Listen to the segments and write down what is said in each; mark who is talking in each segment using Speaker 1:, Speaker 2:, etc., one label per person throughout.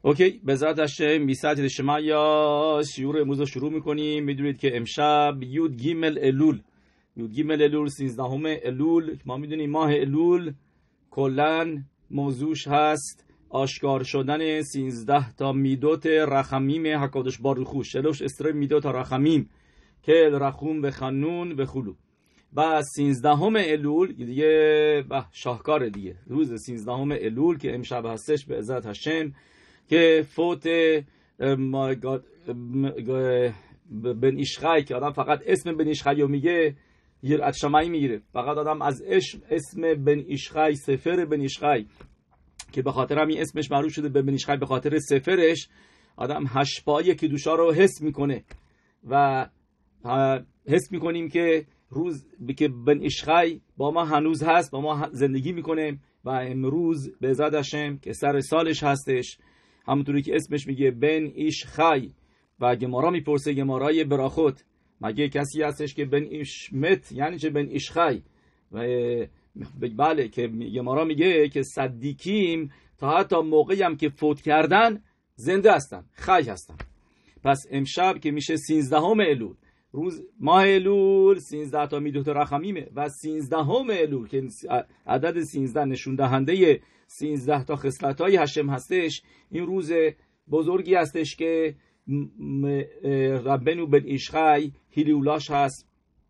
Speaker 1: اوکی، به ذات هشم میساعد شما یا شیور امروز رو شروع میکنیم. میدونید که امشب یود گیمل الول 13 الول، ما میدونیم ماه الول کلن موضوعش هست آشکار شدن 13 تا میدوت رحمیم حکادش باروخو، شلوش استر میدوت رحمیم که رحوم به خنون به خلو. و 13 الول دیگه شاهکار دیگه، روز 13 الول که امشب هستش به عزت هشم، که فوت بن ایشخای، که آدم فقط اسم بن ایشخای رو میگه یرعت شمعی میگیره. فقط آدم از اسم بن ایشخای، سفر بن ایشخای که به خاطر همین اسمش معروف شده به بن ایشخای، به خاطر سفرش آدم هشپای کدوشا رو حس میکنه و حس میکنیم که روز که بن ایشخای با ما هنوز هست، با ما زندگی میکنه و امروز به عزت هشم که سر سالش هستش، همونطوری که اسمش میگه بن ایشخای. و گمارا میپرسه، گمارای براخوت، مگه کسی هستش که بن ایشمت یعنی چه بن ایشخای؟ و بله، که گمارا میگه که صدیقیم تا حتی موقعی هم که فوت کردن زنده هستن، خی هستن. پس امشب که میشه 13 الول، روز ماه الول 13 تا میدوت رحمیمه و 13 الول که عدد 13 نشون دهنده 13 تا خصلت‌های هشم هستش، این روز بزرگی هستش که ربنو بن ایشخای هیلیولاش هست،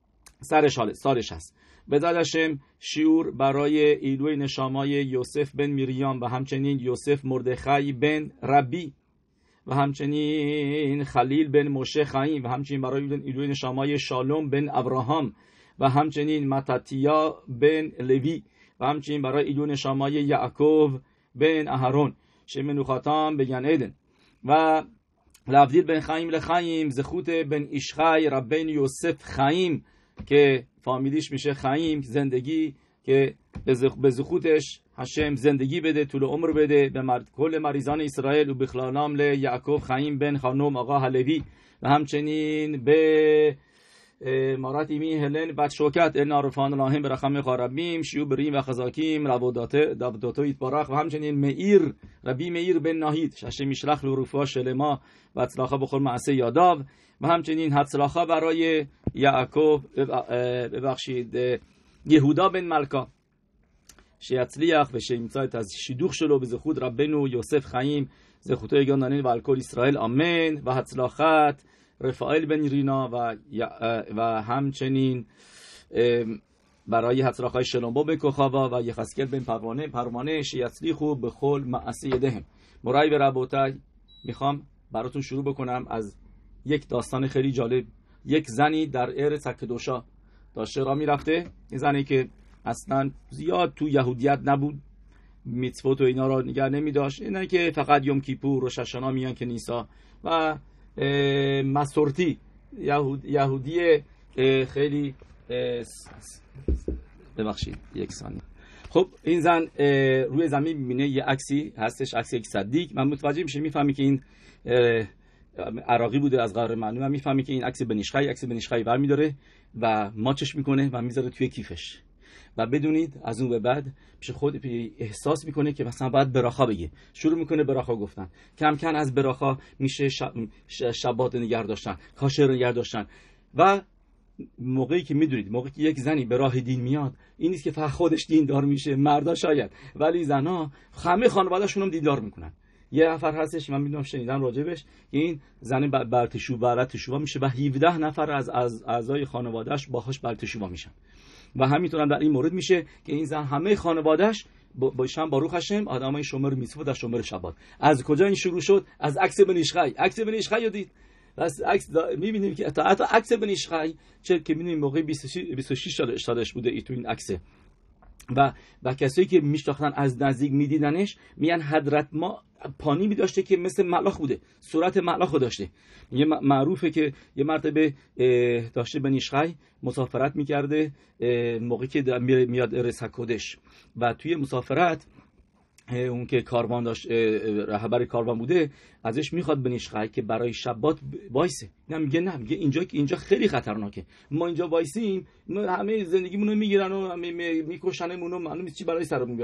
Speaker 1: سالش هست. به عزت هشم شیور برای ایلوی نشامای یوسف بن میریام و همچنین یوسف مردخای بن ربی و همچنین خلیل بن موشه خایم و همچنین برای ایلوی نشامای شالوم بن ابراهام و همچنین متتیا بن لوی و همچنین برای ایلوی نشامای یعقوب بن اهرون شمنوخاتام بگن ایدن و لفدیل بن خایم لخایم زخوت بن ایشخای ربین یوسف خایم که فامیلیش میشه خایم، زندگی که به زخوتش هشم زندگی بده، طول عمر بده به کل مریضان اسرائیل و بخلانام ل یعقوب خایم بن خانوم آقا حلوی و همچنین به مارات ایمی هلن بچ شوکت ال نارفان الهیم برخم خاربیم شیو بریم و خزاکیم ربوداتو ایتبارخ و همچنین مئیر ربی مئیر بن ناهید شش میشلخ لروفا شلما و اطلاقا بخور معسه یاداو و همچنین حدسلاخا برای یعقوب ببخشید یهودا بن ملکا שיצליח ושימצא את השידוך שלו בזכות רבנו יוסף חיים, זכותו יגן דניאל ועל כל ישראל, אמן. והצלחת רפאל בן רינה و همچنین برای הצלחای שלמה בן כוכבא و יחזקאל بن پروانه שיצליחו בכל מעשי ידיהם. مرای و ربوتای، میخوام براتون شروع بکنم از یک داستان خیلی جالب. یک زنی در ارث اکدوشا داشته را میرفته، این زنی که اصلا زیاد تو یهودیت نبود، میتسوت و اینا را نگه نمی داشت، اینا که فقط یوم کیپور و ششنا میان کنیسا و مسورتی یهودی خیلی ببخشید یک ثانیه. خب این زن روی زمین میبینه یه عکسی هستش، عکس یک صدیق. من متوجه میشه، میفهمی که این عراقی بوده از غیر معلوم، من میفهمی که این عکس بن ایشخای برمی‌داره و ماچش میکنه و میذاره توی کیفش. و بدونید از اون به بعد پیش خود احساس میکنه که مثلا باید براخا بگه، شروع میکنه براخا گفتن. کم کم از براخا میشه شبات نگه داشتن، کاشر نگه داشتن. و موقعی که میدونید، موقعی که یک زنی به راه دین میاد، این نیست که فقط خودش دیندار میشه، مردا شاید، ولی زنا همه خانواده‌شون هم دیندار میکنن. یه نفر هستش من میدونم، شنیدم راجبش، که این زن برتشوبا میشه و 17 نفر از اعضای خانواده‌اش باهاش برتشوبا میشن. و همینطور هم در این مورد میشه که این زن همه خانواده‌اش باشن باروخ هشم آدمای شومر میتوت و شومر شبات. از کجا این شروع شد؟ از عکس بن ایشخای رو دید. بس عکس میبینیم که حتی عکس بن ایشخای چه که میبینیم موقع 26 سالش بوده ای تو این عکسه. و کسایی که میشناختن از نزدیک میدیدنش میگن حضرت ما پانی میداشته که مثل ملاخ بوده، صورت ملاخو داشته. یه معروفه که یه مرتبه داشته بن ایشخای مسافرت میکرده، موقعی که میاد رسکودش و توی مسافرت اون که کاروان داشت، رهبر کاروان بوده، ازش میخواد بن ایشخای که برای شبات وایسه. میگه اینجا خیلی خطرناکه، ما اینجا وایسیم همه زندگیمونو میگیرن و میکشنمون و معلوم نیست چی برای سرمون میاد.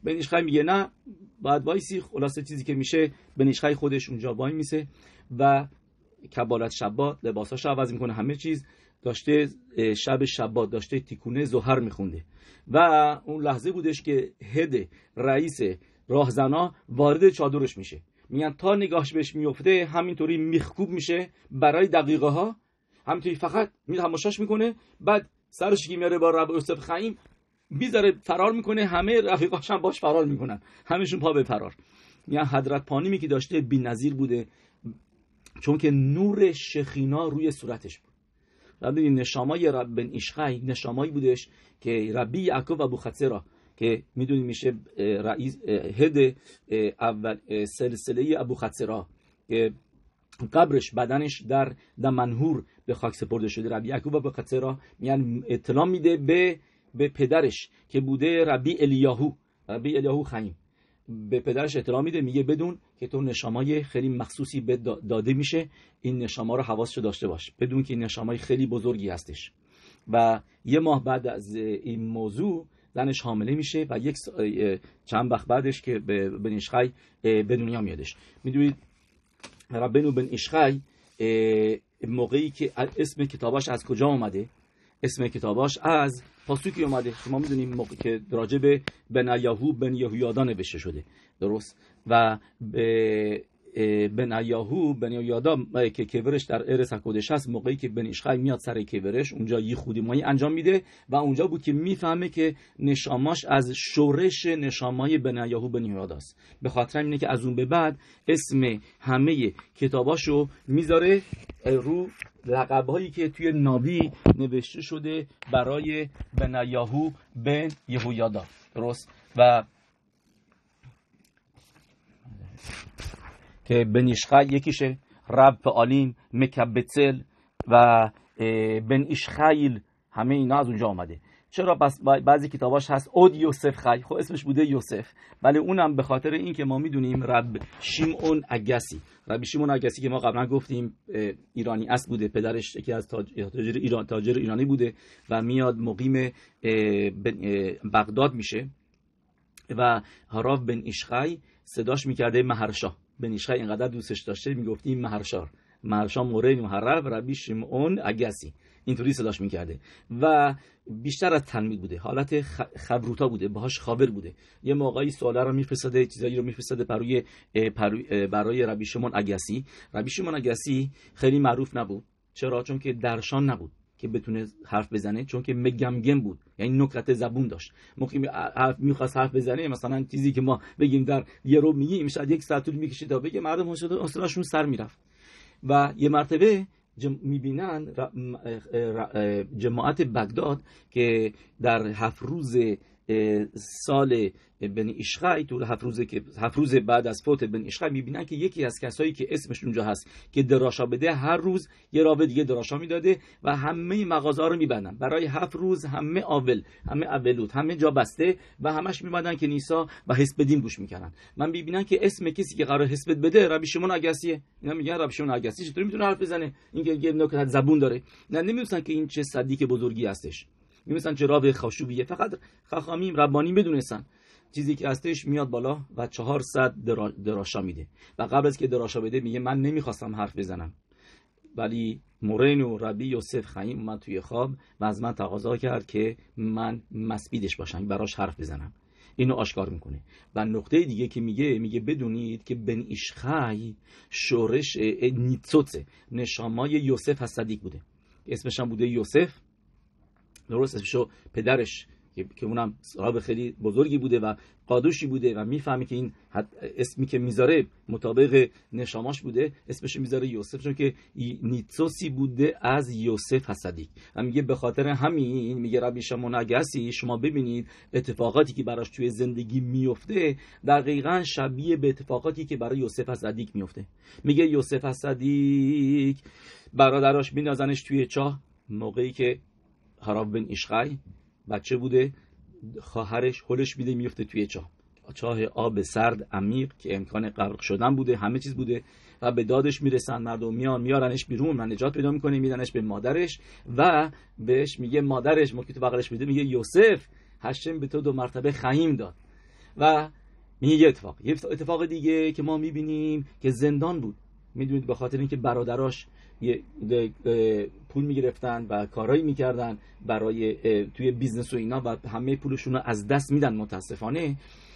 Speaker 1: بن ایش خی میگه نه باید وایسی. خلاصه چیزی که میشه بن ایش خی خودش اونجا وای میسه و کبالت شبات لباساشو عوض میکنه، همه چیز داشته شب شبات داشته تیکونه زهر میخونده و اون لحظه بودش که هد رئیس راهزنا وارد چادرش میشه. میگن تا نگاهش بهش میفته همینطوری میخکوب میشه برای دقیقه ها، همینطوری فقط تماشاش میکنه، بعد سرش که میاره با رب یوسف خیم بیزاره فرار میکنه، همه رفیقاش هم باش فرار میکنن، همشون پا به فرار. میگن حضرت پانیمی که داشته بی‌نظیر بوده چون که نور شخینا روی صورتش بود. ربی نشامای رب بن ایش خی نشامایی بودش که ربی یعقوب ابوخصرا که میدونیم میشه رئیس هد اول سلسله ابوخصرا که قبرش بدنش در دمنهور به خاک سپرده شده. ربی یعقوب ابوخصرا میگن اطلاع میده به پدرش که بوده ربی الیاهو خیم، به پدرش اطلاع میده، میگه بدون که تو نشامای خیلی مخصوصی به داده میشه، این نشاما رو حواسشو داشته باش، بدون که این نشامای خیلی بزرگی هستش. و یه ماه بعد از این موضوع زنش حامله میشه و چند وقت بعدش که بن ایش خی به دنیا میادش. میدونید ربنو بن ایش خی موقعی که اسم کتاباش از کجا اومده؟ اسم کتاباش از پاسوکی اومده. شما میدونیم موقع که راجع به بنیاهو بن یهویادا نوشته شده، درست؟ و بنیاهو بن یهویادا که کبرش در ارس کودش هست، موقعی که بن ایش خی میاد سر کبرش اونجا یه خودی مایی انجام میده و اونجا بود که میفهمه که نشاماش از شورش نشامای بنیاهو بن یهویادا است. به خاطر اینه که از اون به بعد اسم همه کتاباشو میذاره رو لقب‌هایی که توی ناوی نوشته شده برای بنیاهو بن یهویادا، درست؟ و که بن ایش خی یکیشه رب فعالیم مکبتل و بن ایش خیل، همه اینا از اونجا آمده. چرا؟ پس بعضی کتاباش هست اود یوسف خی، خب اسمش بوده یوسف، ولی اونم به خاطر این که ما میدونیم رب شیمون اگسی که ما قبلا گفتیم ایرانی اصل بوده، پدرش یکی از تاجر ایرانی بوده و میاد مقیم بغداد میشه و هراو بن ایش خی صداش میکرده مهرشا. بن ایش خی اینقدر دوستش داشته میگفتیم مهرشا مورد محرر و ربی شیمون اگسی، اینطوری صداش میکرده و بیشتر از تلمید بوده، حالت خبروتا بوده، باهاش خابر بوده. یه موقعی سوالا رو میفرستاده، چیزایی رو میفرستاده برای ربی شیمون اگسی. ربی شیمون اگسی خیلی معروف نبود. چرا؟ چون که درشان نبود که بتونه حرف بزنه، چون که مگمگم بود، یعنی نکرت زبون داشت. موقعی میخواست حرف بزنه، مثلا چیزی که ما بگیم در یه رو میگیم شاید یک ساعت طول میکشید تا بگه، مردم حوصله‌شون سر میرفت. و یه مرتبه میبینن جماعت بغداد که در 7 روز سال بن ایش خی، تو 7 روز بعد از فوت بن ایش خی، میبینن که یکی از کسایی که اسمش اونجا هست که دراشا بده، هر روز یه راوه دیگه دراشا میداده و همه مغازه‌ها رو میبندن برای 7 روز، همه اولوت، همه جا بسته و همش میبندن که نیسا و حسبدین گوش میکنن. من میبینن که اسم کسی که قرار حسبت بده ربی شیمون اگسیه. اینا میگن ربی شیمون اگسی چطوری میتونه حرف بزنه؟ این که یه نکته زبون داره. نه نمیدونن که این چه صدیق بزرگی هستش، می‌دونن چه راوی خاشوبیه، فقط خاخامیم ربانی بدونستن چیزی که هستش میاد بالا و 400 دراشا میده و قبل از که دراشا بده میگه من نمیخواستم حرف بزنم، ولی مورینو ربی یوسف خیم اومد توی خواب و از من تقاضا کرد که من مسبیدش باشم، براش حرف بزنم. اینو آشکار میکنه. و نقطه دیگه که میگه بدونید که بن ایش خی شورش نیتسوتسه، نشامای یوسف صدیق بوده، اسمش هم بوده یوسف، درست؟ اسمشو پدرش که اونم صحابه خیلی بزرگی بوده و قادوشی بوده و میفهمی که این اسمی که میذاره مطابق نشاماش بوده، اسمش میذاره یوسف، چون که نیتسوسی بوده از یوسف صدیق. و میگه به خاطر همین میگه ربی شیمون اگسی شما ببینید اتفاقاتی که براش توی زندگی میفته دقیقاً شبیه به اتفاقاتی که برای یوسف صدیق میفته. میگه یوسف صدیق برادراش میندازنش توی چاه، موقعی که هراو بن ایش خی بچه بوده، خواهرش هلش میده میفته توی چاه آب سرد عمیق که امکان غرق شدن بوده، همه چیز بوده و به دادش میرسن، مردم میارنش بیرون و نجات پیدا میکنه، میدنش به مادرش و بهش میگه مادرش موقعی تو بغلش میده میگه یوسف هشم به تو 2 مرتبه خیم داد و یه اتفاق دیگه که ما میبینیم که زندان بود. میدونید به خاطر اینکه برادراش پول میگرفتن و کارایی میکردن برای توی بیزنس و اینا و همه پولشون رو از دست میدن متاسفانه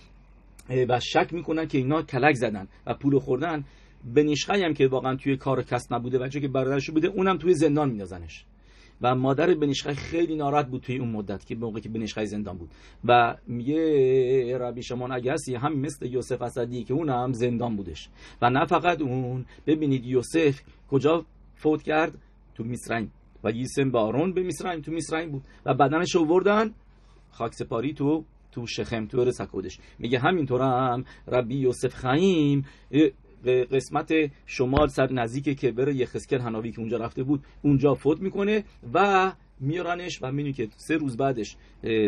Speaker 1: و شک میکنن که اینا کلک زدن و پول خوردن. بنیشخای هم که واقعا توی کار و کسب نبوده و چون که برادرش بوده اونم توی زندان میندازنش و مادر بنیشخای خیلی ناراحت بود توی اون مدت که موقعی که بنیشخای زندان بود و میگه ربی شمعون اگرسی هم مثل یوسف اسدی که اونم زندان بودش و نه فقط اون. ببینید یوسف کجا فوت کرد؟ تو مصرعیم و یسم با آرون به مصرعیم تو مصرعیم بود و بدنش آوردن خاکسپاری تو شخم تو ارس حکودش. میگه همینطور هم ربی یوسف خایم قسمت شمال سر نزدیک که بره یخزکل حناوی که اونجا رفته بود اونجا فوت میکنه و میارنش و میبینی که 3 روز بعدش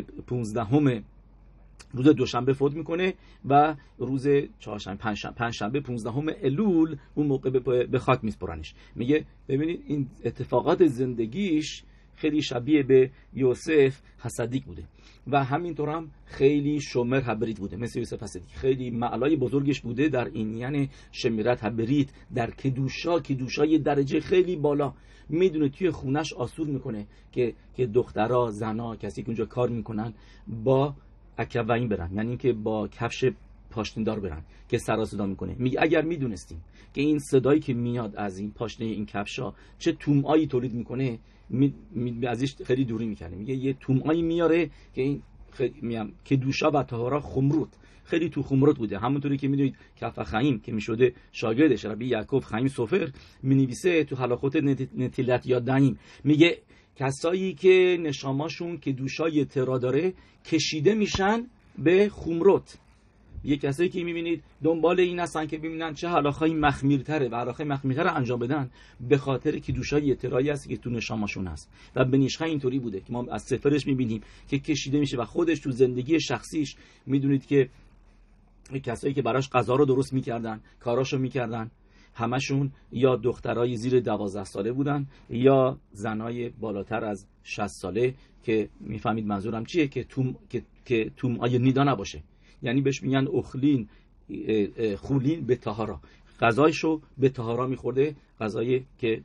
Speaker 1: 15 روز دوشنبه فوت میکنه و روز پنجشنبه 15 الول اون موقع به خاک میسپرنش. میگه ببینید این اتفاقات زندگیش خیلی شبیه به یوسف حسدیک بوده و همینطور هم خیلی شومر حبریت بوده مثل یوسف حسدیک. خیلی معلای بزرگش بوده در این یعنی شمیرت حبریت در کدوشای درجه خیلی بالا. میدونه توی خونش آسور میکنه که دخترها زنا کسی که اونجا کار میکنن با اکوین برن، یعنی که با کفش پاشنه‌دار برن که سر صدا میکنه. میگه اگر میدونستیم که این صدایی که میاد از این پاشنه این کفشا چه تومایی تولید میکنه ازش خیلی دوری میکنه. میگه یه تومایی میاره که این که دوشا و طهارا خمرود خیلی تو خمرود بوده. همونطوری که میدونید کف خیم که میشده شاگردش ربی یعقوب خیم سفر مینویسه تو حلاخوت نتیلت یادایم میگه کسایی که نشاماشون که دوشای ترا داره کشیده میشن به خمرت. یه کسایی که میبینید دنبال این هستن که ببینن چه حلاخای مخمیرتره و حلاخای مخمیرتره انجام بدن به خاطر که دوشای ترایی هست که تو نشاماشون هست. و بنیشخه اینطوری بوده که ما از سفرش میبینیم که کشیده میشه و خودش تو زندگی شخصیش میدونید که کسایی که براش غذا رو درست میکردن کاراشو میکردن همشون یا دخترای زیر 12 ساله بودن یا زنای بالاتر از 60 ساله که میفهمید منظورم چیه که تومای نیدا نباشه. یعنی بهش میگن اخلین خولین به طهارا، غذایشو به طهارا میخورده، غذایی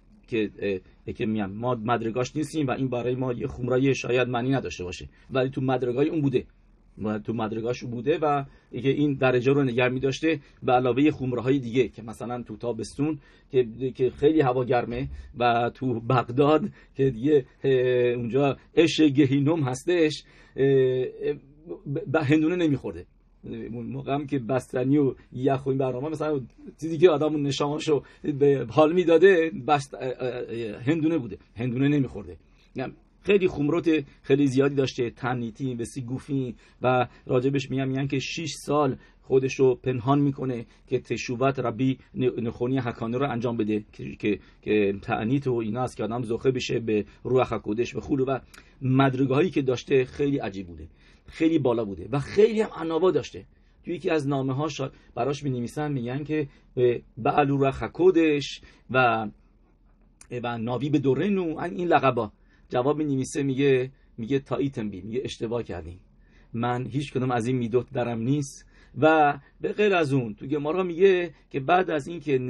Speaker 1: که میگم ما مدرگاش نیستیم و این برای ما یه خمرای شاید معنی نداشته باشه ولی تو مدرگای اون بوده تو مدرگاش بوده و این درجه رو نگه می داشته به علاوه خمرهای دیگه که مثلا تو تابستون که خیلی هوا گرمه و تو بغداد که دیگه اونجا اش گهینوم هستش هندونه نمیخورده. موقع هم که بستنی و یخ و این برنامه مثلا چیزی که آدمون نشاماشو به حال میداده هندونه بوده، هندونه نمیخورده. خیلی خمرات خیلی زیادی داشته، تنیتی و سیگوفی و راجبش میگن که 6 سال خودشو پنهان میکنه که تشوبت ربی نخونی حکانه رو انجام بده که تعنیت و اینا است که آدم زخه بشه به روح حکودش و خلو و مدرگه هایی که داشته خیلی عجیب بوده، خیلی بالا بوده و خیلی هم عناوا داشته. توی یکی از نامه هاش براش می‌نویسن میگن که بعل روح حکودش و ناوی به دورنو این لقبا جواب می‌نویسه میگه تاییتم بی، میگه اشتباه کردیم، من هیچ کدوم از این میدوت درم نیست. و به غیر از اون تو گمارا میگه که بعد از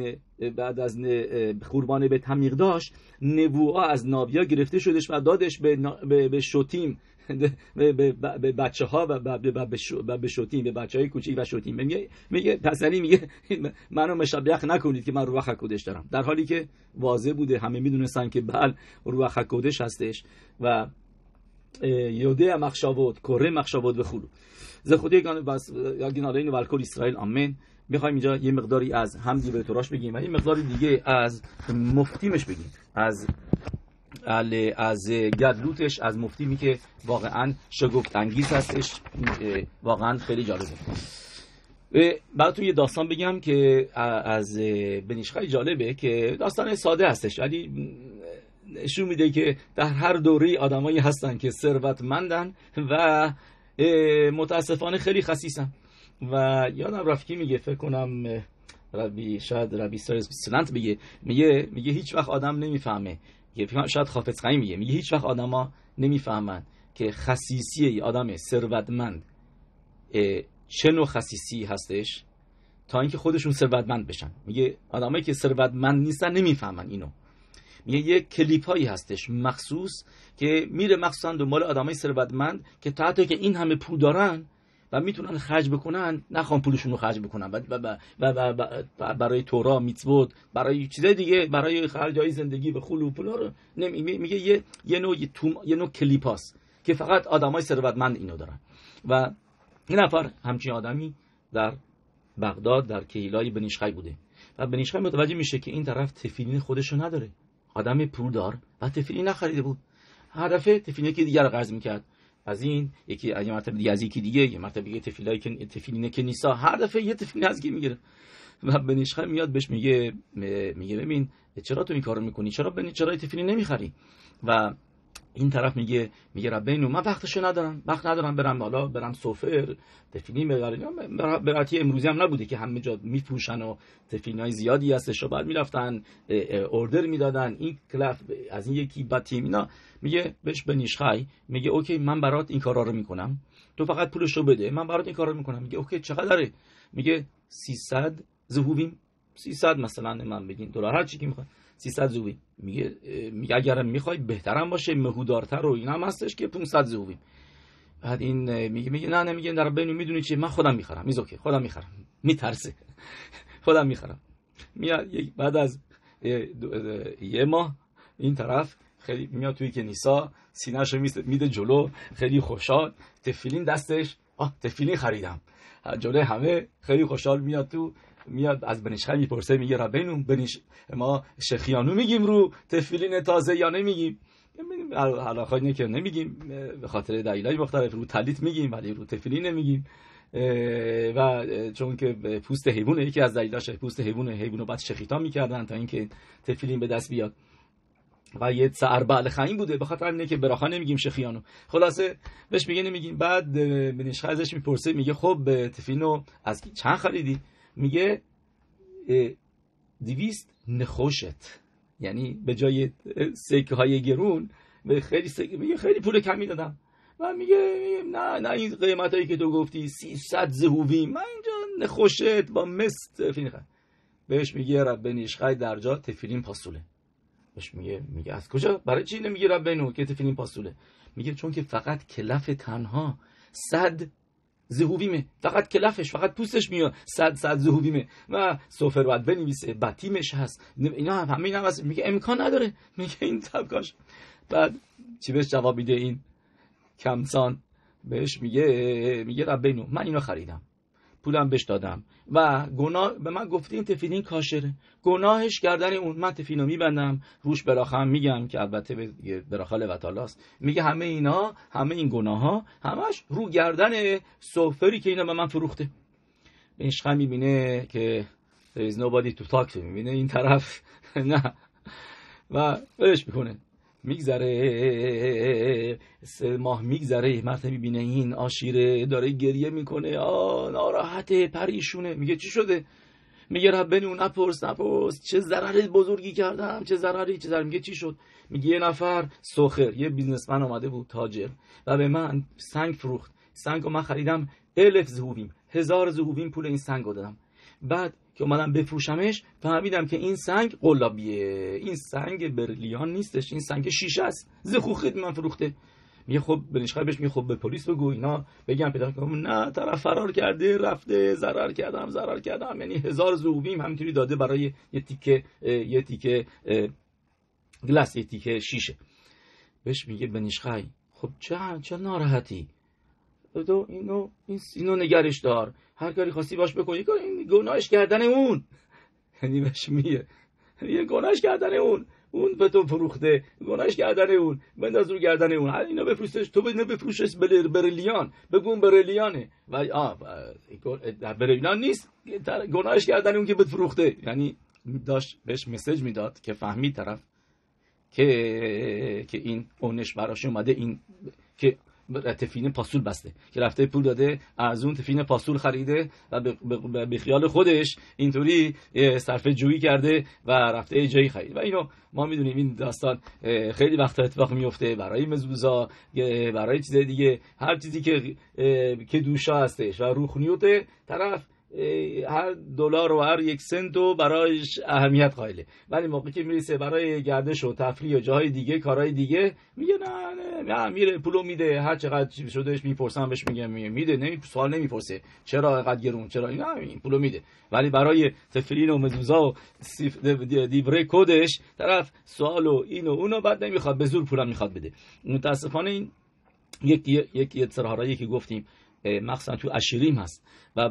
Speaker 1: قربان به تمیق داشت نبوعا از نابیا گرفته شدش و دادش به شوتیم به بچه ها و به شوتیم به بچه های کوچیک و شوتیم. میگه پسلی میگه منو مشابه نکنید که من روح حکودش دارم، در حالی که واضح بوده همه میدونستن که بل روح حکودش هستش و یوده مخشاوت کره مخشاوت و خلو ز خودی گنالین و الکل اسرائیل آمین. میخوایم اینجا یه مقداری از حمدی به توراش بگیم و یه مقداری دیگه از مفتیمش بگیم، از گدلوتش، از مفتیمی که واقعا شگفت انگیز هستش، واقعا خیلی جالبه. براتون یه داستان بگم که از بنیشخای جالبه که داستان ساده هستش ولی نشون میده که در هر دوره آدمایی هستن که ثروتمندن و متاسفانه خیلی خسیسن. و یادم رفت که میگه فکر کنم ربی سلنت میگه هیچ وقت آدم نمیفهمه، شاید حافظ خیم میگه هیچ وقت آدما نمیفهمن که خسیسی آدم ثروتمند چه نوع خسیسی هستش تا اینکه خودشون ثروتمند بشن. میگه آدمایی که ثروتمند نیستن نمیفهمن اینو. میگه یه کلیپ هایی هستش مخصوص که میره مخصوصا دنبال آدمای ثروتمند که تا حتی که این همه پول دارن و میتونن خرج بکنن نخوان پولشون رو خرج بکنن و برای تورا میتوت برای چیزای دیگه برای خرجای زندگی و خول و پولا رو میگه یه نوع کلیپ هست که فقط آدمای ثروتمند اینو دارن. و این نفر همچین آدمی در بغداد در کهیلای بنیشخی بوده و بنیشخی متوجه میشه که این طرف تفیلین خودشو نداره، آدم پولدار و تفیلین نخریده بود، هدف تفیلین که دیگر رو قرض میکرد از این یکی یه مرتبه دیگه از یکی دیگه یه مرتبه دیگه تفیلین که نیسا هر دفعه یه تفیلین از میگیره و بنیشخی میاد بهش میگه ببین چرا تو این کارو میکنی، چرا تفیلین نمیخری؟ و این طرف میگه ربینو من وقت ندارم برم سوفر تفیلین ببرم. برای امروزی هم نبوده که همه جا میفروشن و تفیلینای زیادی هستش و بعد میرفتن اوردر میدادن این کلاف از این یکی باتیم اینا. میگه بهش بنیشخی میگه اوکی من برات این کارا رو میکنم، تو فقط پولشو بده، من برات این کارا رو میکنم. میگه اوکی چقدره؟ میگه 300 زهوبیم، 300 مثلا من بگین دلار هر چی که میخواد 300 زهوبیم. میگه اگر میخوای بهترم باشه مهودارتر و اینم هستش که 500 زهوبیم. بعد این میگه نه میگه در بینو میدونی چی من خودم میخرم. میگه اوکی خودم میخرم، میترسه خودم میخرم. میاد بعد از یه ماه این طرف خیلی میاد توی کنیسا سینه‌شو میده جلو خیلی خوشحال، تفیلین دستش، تفیلین خریدم جلوی همه خیلی خوشحال میاد از بنیشخی میپرسه میگه ربینو ما شخیانو میگیم رو تفیلین تازه یا نمیگیم؟ حالا اینه که نمیگیم به خاطر دلایل مختلف، رو تلیت میگیم ولی رو تفیلین نمیگیم و چون که پوست حیوانه، یکی از دلایلش پوست حیوانو بعد شخیتا میکردن تا اینکه تفیلین به دست بیاد و یه سعر بعل خیم بوده، به خاطر اینه که براخا نمیگیم شخیانو. خلاصه بهش میگه نمیگیم. بعد بنیشخی ازش میپرسه میگه خب تفیلینو از چند خریدی؟ میگه 200 نخوشت، یعنی به جای سکه های گرون به میگه خیلی پول کمی دادم. و میگه نه این قیمتایی که تو گفتی 300 زهویم، من اینجا نخوشت با مست تفیلین خرید. بهش میگه ربنیشخی در جا تفیلین پاسوله. بهش میگه از کجا؟ برای چی نمیگه ربنو که تفیلین پاسوله؟ میگه چون که فقط کلف تنها 100 زهویمه، فقط کلفش فقط پوستش میاد 100 زهویمه و سفر باید بنویسه باتیمش هست اینا همه اینا هست. میگه امکان نداره. میگه این طبقاش. بعد چی بهش جواب میده این کمسان؟ بهش میگه ربینو من اینو خریدم، پولم بهش دادم و گناه به من گفتی این تفیلین کاشره، گناهش کردن اون. من تفیلینو میبندم روش براخم میگم که البته براخا لوتالاست. میگه همه این گناه‌ها همش رو گردن سفری که اینا به من فروخته. بنیشخی میبینه که there is nobody to talk to، میبینه این طرف نه و برش میکنه. میگذره 3 ماه میگذره، مرد میبینه این عاشیره داره گریه میکنه، ناراحته پریشونه. میگه چی شده؟ میگه ربنو نپرس چه ضرر بزرگی کردم، چه ضرری. میگه چی شد؟ میگه یه نفر سوخر، یه بیزنسمن اومده بود تاجر و به من سنگ فروخت. سنگو من خریدم 1000 زهویم، 1000 زهویم پول این سنگو دادم. بعد که اومدم بفروشمش فهمیدم که این سنگ قلابیه، این سنگ برلیان نیستش، این سنگ شیشه است، زخوخت من فروخته. میگه خب بنیشخی بهش میگه خب به پلیس بگو اینا بگم پیدا کنم. نه طرف فرار کرده رفته، ضرر کردم یعنی 1000 زهویم همینطوری داده برای یه تیکه گلاس، یه تیکه شیشه. بهش میگه بنیشخی خب چه ناراحتی، تو اینو نگرش دار، هر کاری خواستی باش بکنی، این گناهش کردن اون. یعنی بهش میگه گناهش کردن اون به تو فروخته، گناهش کردن اون، بنداز رو گردن اون. اینا بفروشش، تو بفروشش برلیان، بگو برلیانه و برلیان نیست، گناهش کردن اون که بهت فروخته. یعنی داشت بهش مسیج میداد که فهمید طرف که این اونش براش اومده، این که تفینه پاسول بسته که رفته پول داده ارزون تفینه پاسول خریده و به خیال خودش اینطوری صرفه جویی کرده و رفته جایی خرید. و اینو ما میدونیم این داستان خیلی وقتا اتفاق میفته برای مزوزا، برای چیز دیگه، هر چیزی که دوشا هستش و روخنیوت طرف هر دلار و هر یک سنت رو برایش اهمیت قائله، ولی موقعی که میرسه برای گردش و تفریح و جاهای دیگه کارهای دیگه میگه نه میره پولو میده، هر چقدر شدهش میپرسن بهش میگه میده، سوال نمیپرسه چرا اینقدر گرون، چرا این پولو میده. ولی برای تفرین و مزوزا و دیوره کدش طرف سوال و اینو اونو بعد نمیخواد، به زور پولم میخواد بده. متاسفانه این یک سرهایی که گفتیم مخصوصا تو عشیریم هست و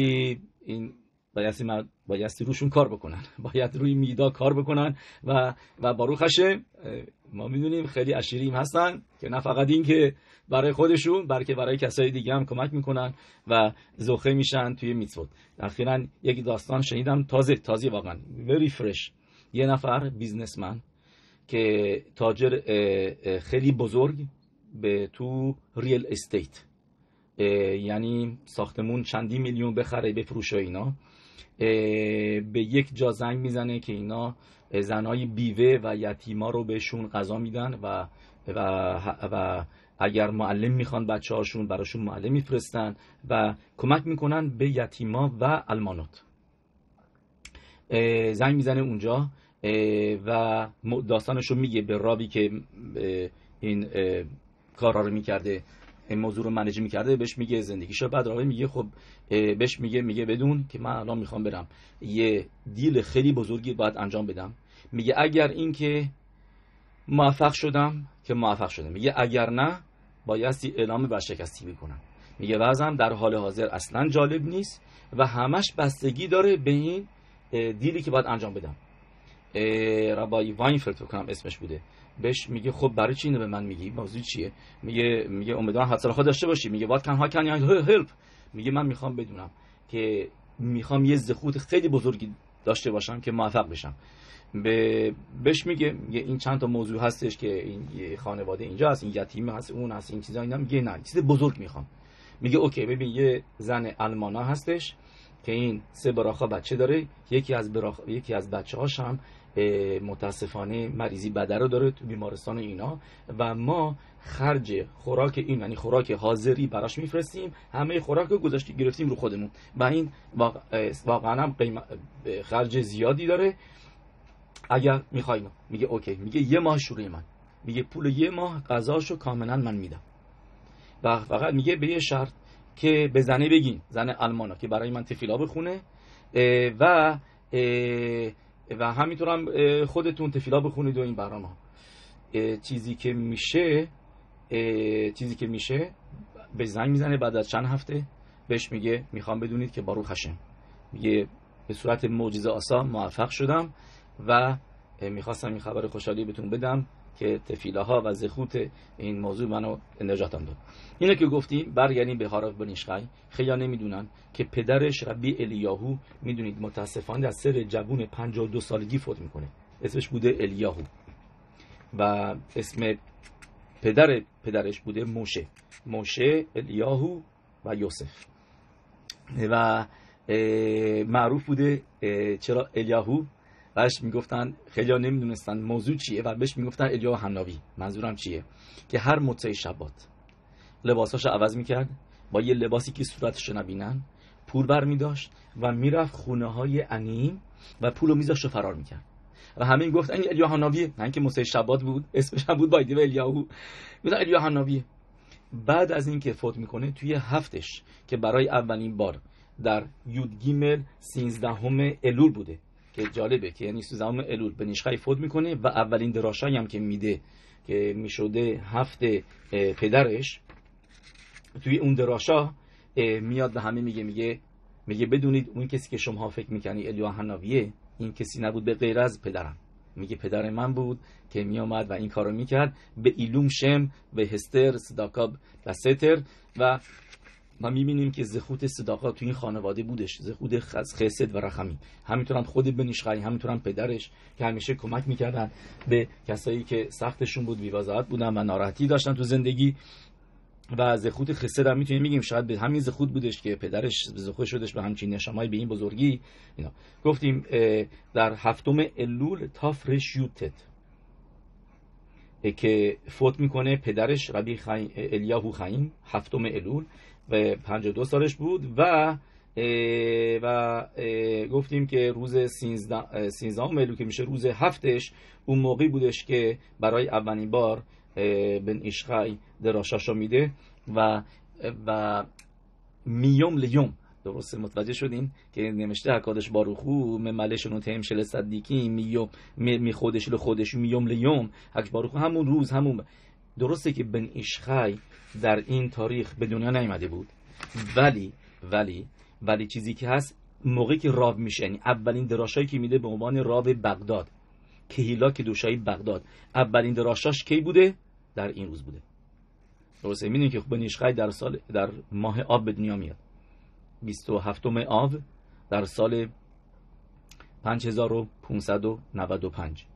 Speaker 1: بایستی روشون کار بکنن، باید روی میدا کار بکنن و باروخ هاشم ما میدونیم خیلی عشیریم هستن که نه فقط این که برای خودشون بلکه برای کسای دیگه هم کمک میکنن و زوخه میشن توی میتوت. اخیراً یک داستان شنیدم تازه واقعا very fresh، یه نفر بیزنسمن که تاجر خیلی بزرگ به تو ریل استیت، یعنی ساختمون چندی میلیون بخره بفروشه، اینا به یک جا زنگ میزنه که اینا زنای بیوه و یتیما رو بهشون غذا میدن و اگر معلم میخوان بچه هاشون براشون معلم میفرستن و کمک میکنن به یتیما و المانات. زنگ میزنه اونجا و داستانشو میگه به رابی که این کارا رو میکرده، این موضوع رو منیج میکرده، بهش میگه زندگیشو. بعد راوی میگه خب بهش میگه بدون که من الان میخوام برم یه دیل خیلی بزرگی باید انجام بدم. میگه اگر این که موفق شدم که موفق شدم، میگه اگر نه بایستی اعلام ورشکستی بکنم. میگه وضعم در حال حاضر اصلا جالب نیست و همش بستگی داره به این دیلی که باید انجام بدم. ربای واینفلد فکر کنم اسمش بوده. بهش میگه خب برای چی اینو به من میگی؟ موضوع چیه؟ میگه امیدوارم حوصله خود داشته باشی. میگه what can you help؟ میگه من میخوام بدونم که میخوام یه زخوت خیلی بزرگی داشته باشم که موفق بشم. بهش میگه این چند تا موضوع هستش که این خانواده اینجا هست، این یتیم هست، اون هست، این چیزا. اینا میگه نه چیز بزرگ میخوام. میگه اوکی ببین یه زن آلمانا هستش که این 3 براخا بچه داره، یکی از بچه‌هاش هم متاسفانه مریضی بدن رو داره تو بیمارستان اینا و ما خرج خوراک این یعنی خوراک حاضری براش میفرستیم، همه خوراک رو گرفتیم رو خودمون و این واقعا هم خرج زیادی داره. اگر میخواین میگه اوکی، میگه یه ماه شروع من، میگه پول یه ماه غذاشو کاملا من میدم و فقط میگه به یه شرط که به زنه بگین، زن آلمانا که برای من تفیلا بخونه و همینطورم خودتون تفیلا بخونید و این برنامه. چیزی که میشه به زنگ میزنه بعد از چند هفته، بهش میگه میخوام بدونید که باروخ هاشم، میگه به صورت معجزه آسا موفق شدم و میخواستم این خبر خوشحالی بهتون بدم که تفیلاها و زخوت این موضوع منو نجاتم داد. اینو که گفتیم برگردیم به هاراف بن ایشخای. خیلی نمیدونن که پدرش ربی الیاهو، میدونید متاسفانه از سر جوون 52 سالگی فوت میکنه. اسمش بوده الیاهو و اسم پدرش بوده موشه الیاهو و یوسف و معروف بوده چرا الیاهو. بهش میگفتن خیلی ها نمیدونستن موضوع چیه و بهش میگفتن الیاهو حناوی. منظورم چیه؟ که هر موعظه شبات لباساشو عوض میکرد، با یه لباسی که صورتشو نبینن پول برمیداشت و میرفت خونه های عینیم و پولو میذاشت و فرار میکرد و همین گفت این الیاهو حناویه، نه اینکه موعظه شبات بود، اسمش هم بود بایدی و الیاهو. میگن الیاهو حناویه. بعد از اینکه فوت میکنه توی هفتش که برای اولین بار در یود گیمل 13 الول بوده که جالبه که یعنی 13 الول بن ایشخای فوت میکنه و اولین دراشایی هم که میده که میشده هفته پدرش، توی اون دراشا میاد به همه میگه بدونید اون کسی که شما فکر میکنی الیاهو حناویه این کسی نبود به غیر از پدرم. میگه پدر من بود که میامد و این کارو میکرد به ایلوم شم به هستر صداقا و ستر و ما میبینیم که زخوت صداقا تو این خانواده بودش، زخوت خسد و رحمی. همینطورم خود بن ایشخای، همینطورم پدرش که همیشه کمک میکردن به کسایی که سختشون بود، بی‌وضاحت بودن و ناراحتی داشتن تو زندگی و زخوت خسر هم میتونیم بگیم شاید به همین زخوت بودش که پدرش زخوت شدش به همچین نشامای به این بزرگی. اینا گفتیم در 7 الول تافرش یوتت که فوت میکنه پدرش ربی الیاهو خایم 7 الول و 52 سالش بود و گفتیم که روز 13 الول که میشه روز هفتش اون موقعی بودش که برای اولین بار بن ایش خی دراشاشو میده و میوم لیوم درست متوجه شدیم که نوشته حکادش باروخو مملشون تیم شل صدیکی می خودش لخودش میوم لیوم حکش باروخو همون روز همون درسته که بن ایش خی در این تاریخ به دنیا نیامده بود ولی چیزی که هست موقعی که راو میشه یعنی اولین دراشایی که میده به عنوان راو بغداد کهیلا که دوشایی بغداد اولین دراشاش کی بوده؟ در این روز بوده. درسته میدونید که بن ایش خی در ماه آب به دنیا میاد 27 آب در سال 5595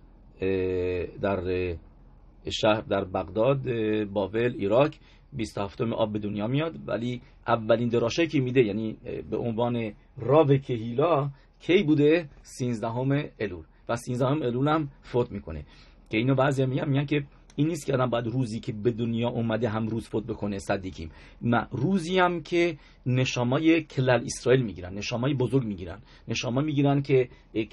Speaker 1: در شهر در بغداد بابل عراق 27 آب به دنیا میاد ولی اولین دراشایی که میده یعنی به عنوان راو کهیلا کی بوده 13 الول و 13 الول هم فوت میکنه که اینو بعضیا میگن که این نیست که آدم باید روزی که به دنیا اومده هم روز فوت بکنه صدیقیم نه روزی هم که نشامای کلل اسرائیل میگیرن نشامای بزرگ میگیرن نشاما میگیرن که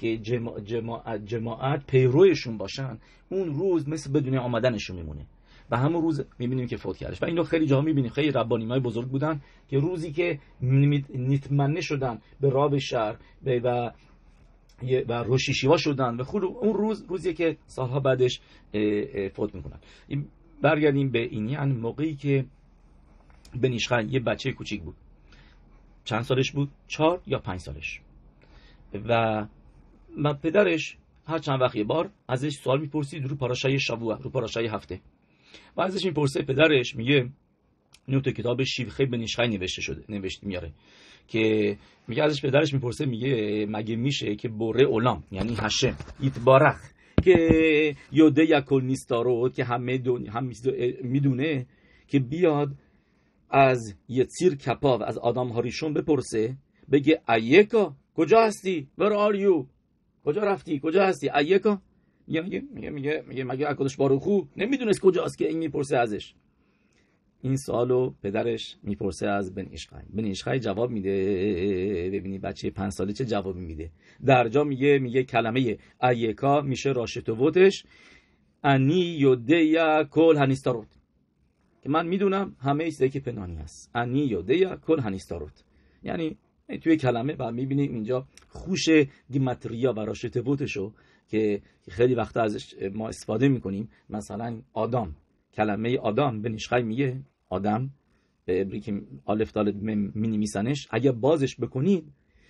Speaker 1: جماعت پیرویشون باشن اون روز مثل به دنیا آمدنشون میمونه و همون روز میبینیم که فوت کردش و اینو خیلی جاها میبینیم خیلی ربانیمای بزرگ بودن که روزی که نتمنه شدن به راب شهر و روشیشیوا شدن و خود اون روزی که سالها بعدش فوت میکنن. برگردیم به این یعنی موقعی که بن ایش خی یه بچه کوچیک بود چند سالش بود؟ 4 یا 5 سالش و پدرش هر چند وقت یه بار ازش سوال میپرسید رو پاراشای شبوه رو پاراشای هفته و ازش میپرسه پدرش میگه اینو تو کتاب شیوخه بن ایش خی نوشته میاره که میگه ازش پدرش میپرسه میگه مگه میشه که بره اولام یعنی هشم یتبارخ که یوده یکل نیستارود که هم میدونه که بیاد از یتسیر کپاو از آدم هاریشون بپرسه بگه ایکا کجا هستی where are you کجا رفتی کجا هستی ایکا میگه مگه اکادش باروخو نمیدونست کجاست که این میپرسه ازش این سوالو پدرش میپرسه از بن ایش خی بن ایش خی جواب میده ببینی بچه 5 ساله چه جوابی میده در جا میگه کلمه ایکا میشه راشتووتش انی یودیا کل هنیستاروت که من میدونم همه چیزی که پنهانی هست انی یودیا کل هنیستاروت یعنی توی کلمه و میبینیم اینجا خوش گیماتریا و راشتووتشو که خیلی وقتا ازش ما استفاده میکنیم مثلا آدم کلمه آدم بن ایش خی میگه آدم به عبری که الف دال می نویسنش اگه بازش بکنید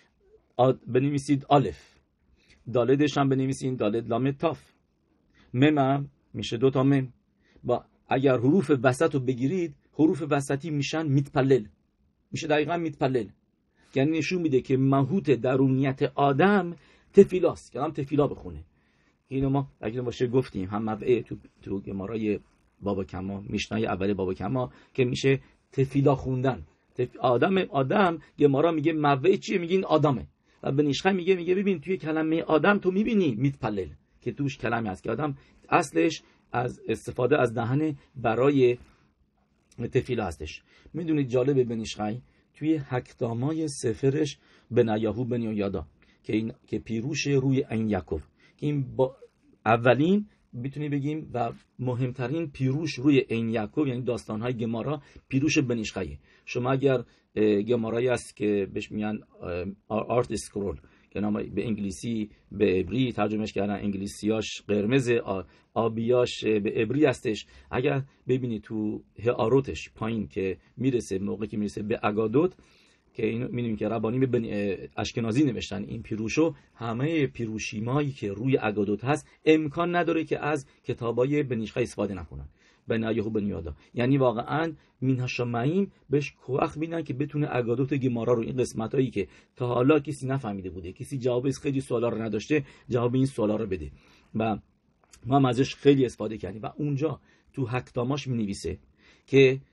Speaker 1: بنویسید الف دالدش هم بنویسید دالد لام تاف مم هم میشه 2 تا مم با اگر حروف وسط رو بگیرید حروف وسطی میشن میتپلل میشه دقیقا میتپلل یعنی نشون میده که ماهوت درونیت آدم تفیلاست که آدم تفیلا بخونه اینو ما اگه باشه گفتیم هم مبعه تو گمارای بابا کما میشنای اول بابا کما که میشه تفیلا خوندن آدم گمارا میگه موعظه چیه میگین آدمه و بن ایش خی میگه ببین توی کلمه آدم تو میبینی میتپلل که توش کلمه هست که آدم اصلش از استفاده از دهن برای تفیلا هستش. میدونید جالب بن ایش خی توی حکدامای سفرش بنیاهو بن یادا که پیروش روی این یعقوب که این با اولین میتونی بگیم و مهمترین پیروش روی عین یعقوب یعنی داستان‌های گمارا پیروش بن ایش خی. شما اگر گمارایی است که بهش میگن آرت اسکرول که نام به انگلیسی به عبری ترجمهش کردن انگلیسیاش قرمز آبیاش به عبری هستش اگر ببینی تو هاروتش پایین که میرسه موقعی که میرسه به اگادوت که اینو می‌بینیم که ربانی به اشکنازی نوشتن این پیروشو همه پیروشیمایی که روی اگادوت هست امکان نداره که از کتابای بن ایش خی استفاده نکنن بنیاهو بن یادا یعنی واقعا مینهاشمایم بهش کوخ میدن که بتونه اگادوت گمارا رو این قسمتایی که تا حالا کسی نفهمیده بوده کسی جواب خیلی سوالا رو نداشته جواب این سوالا رو بده و ما ازش خیلی استفاده کردیم و اونجا تو حکداماش مینویسه که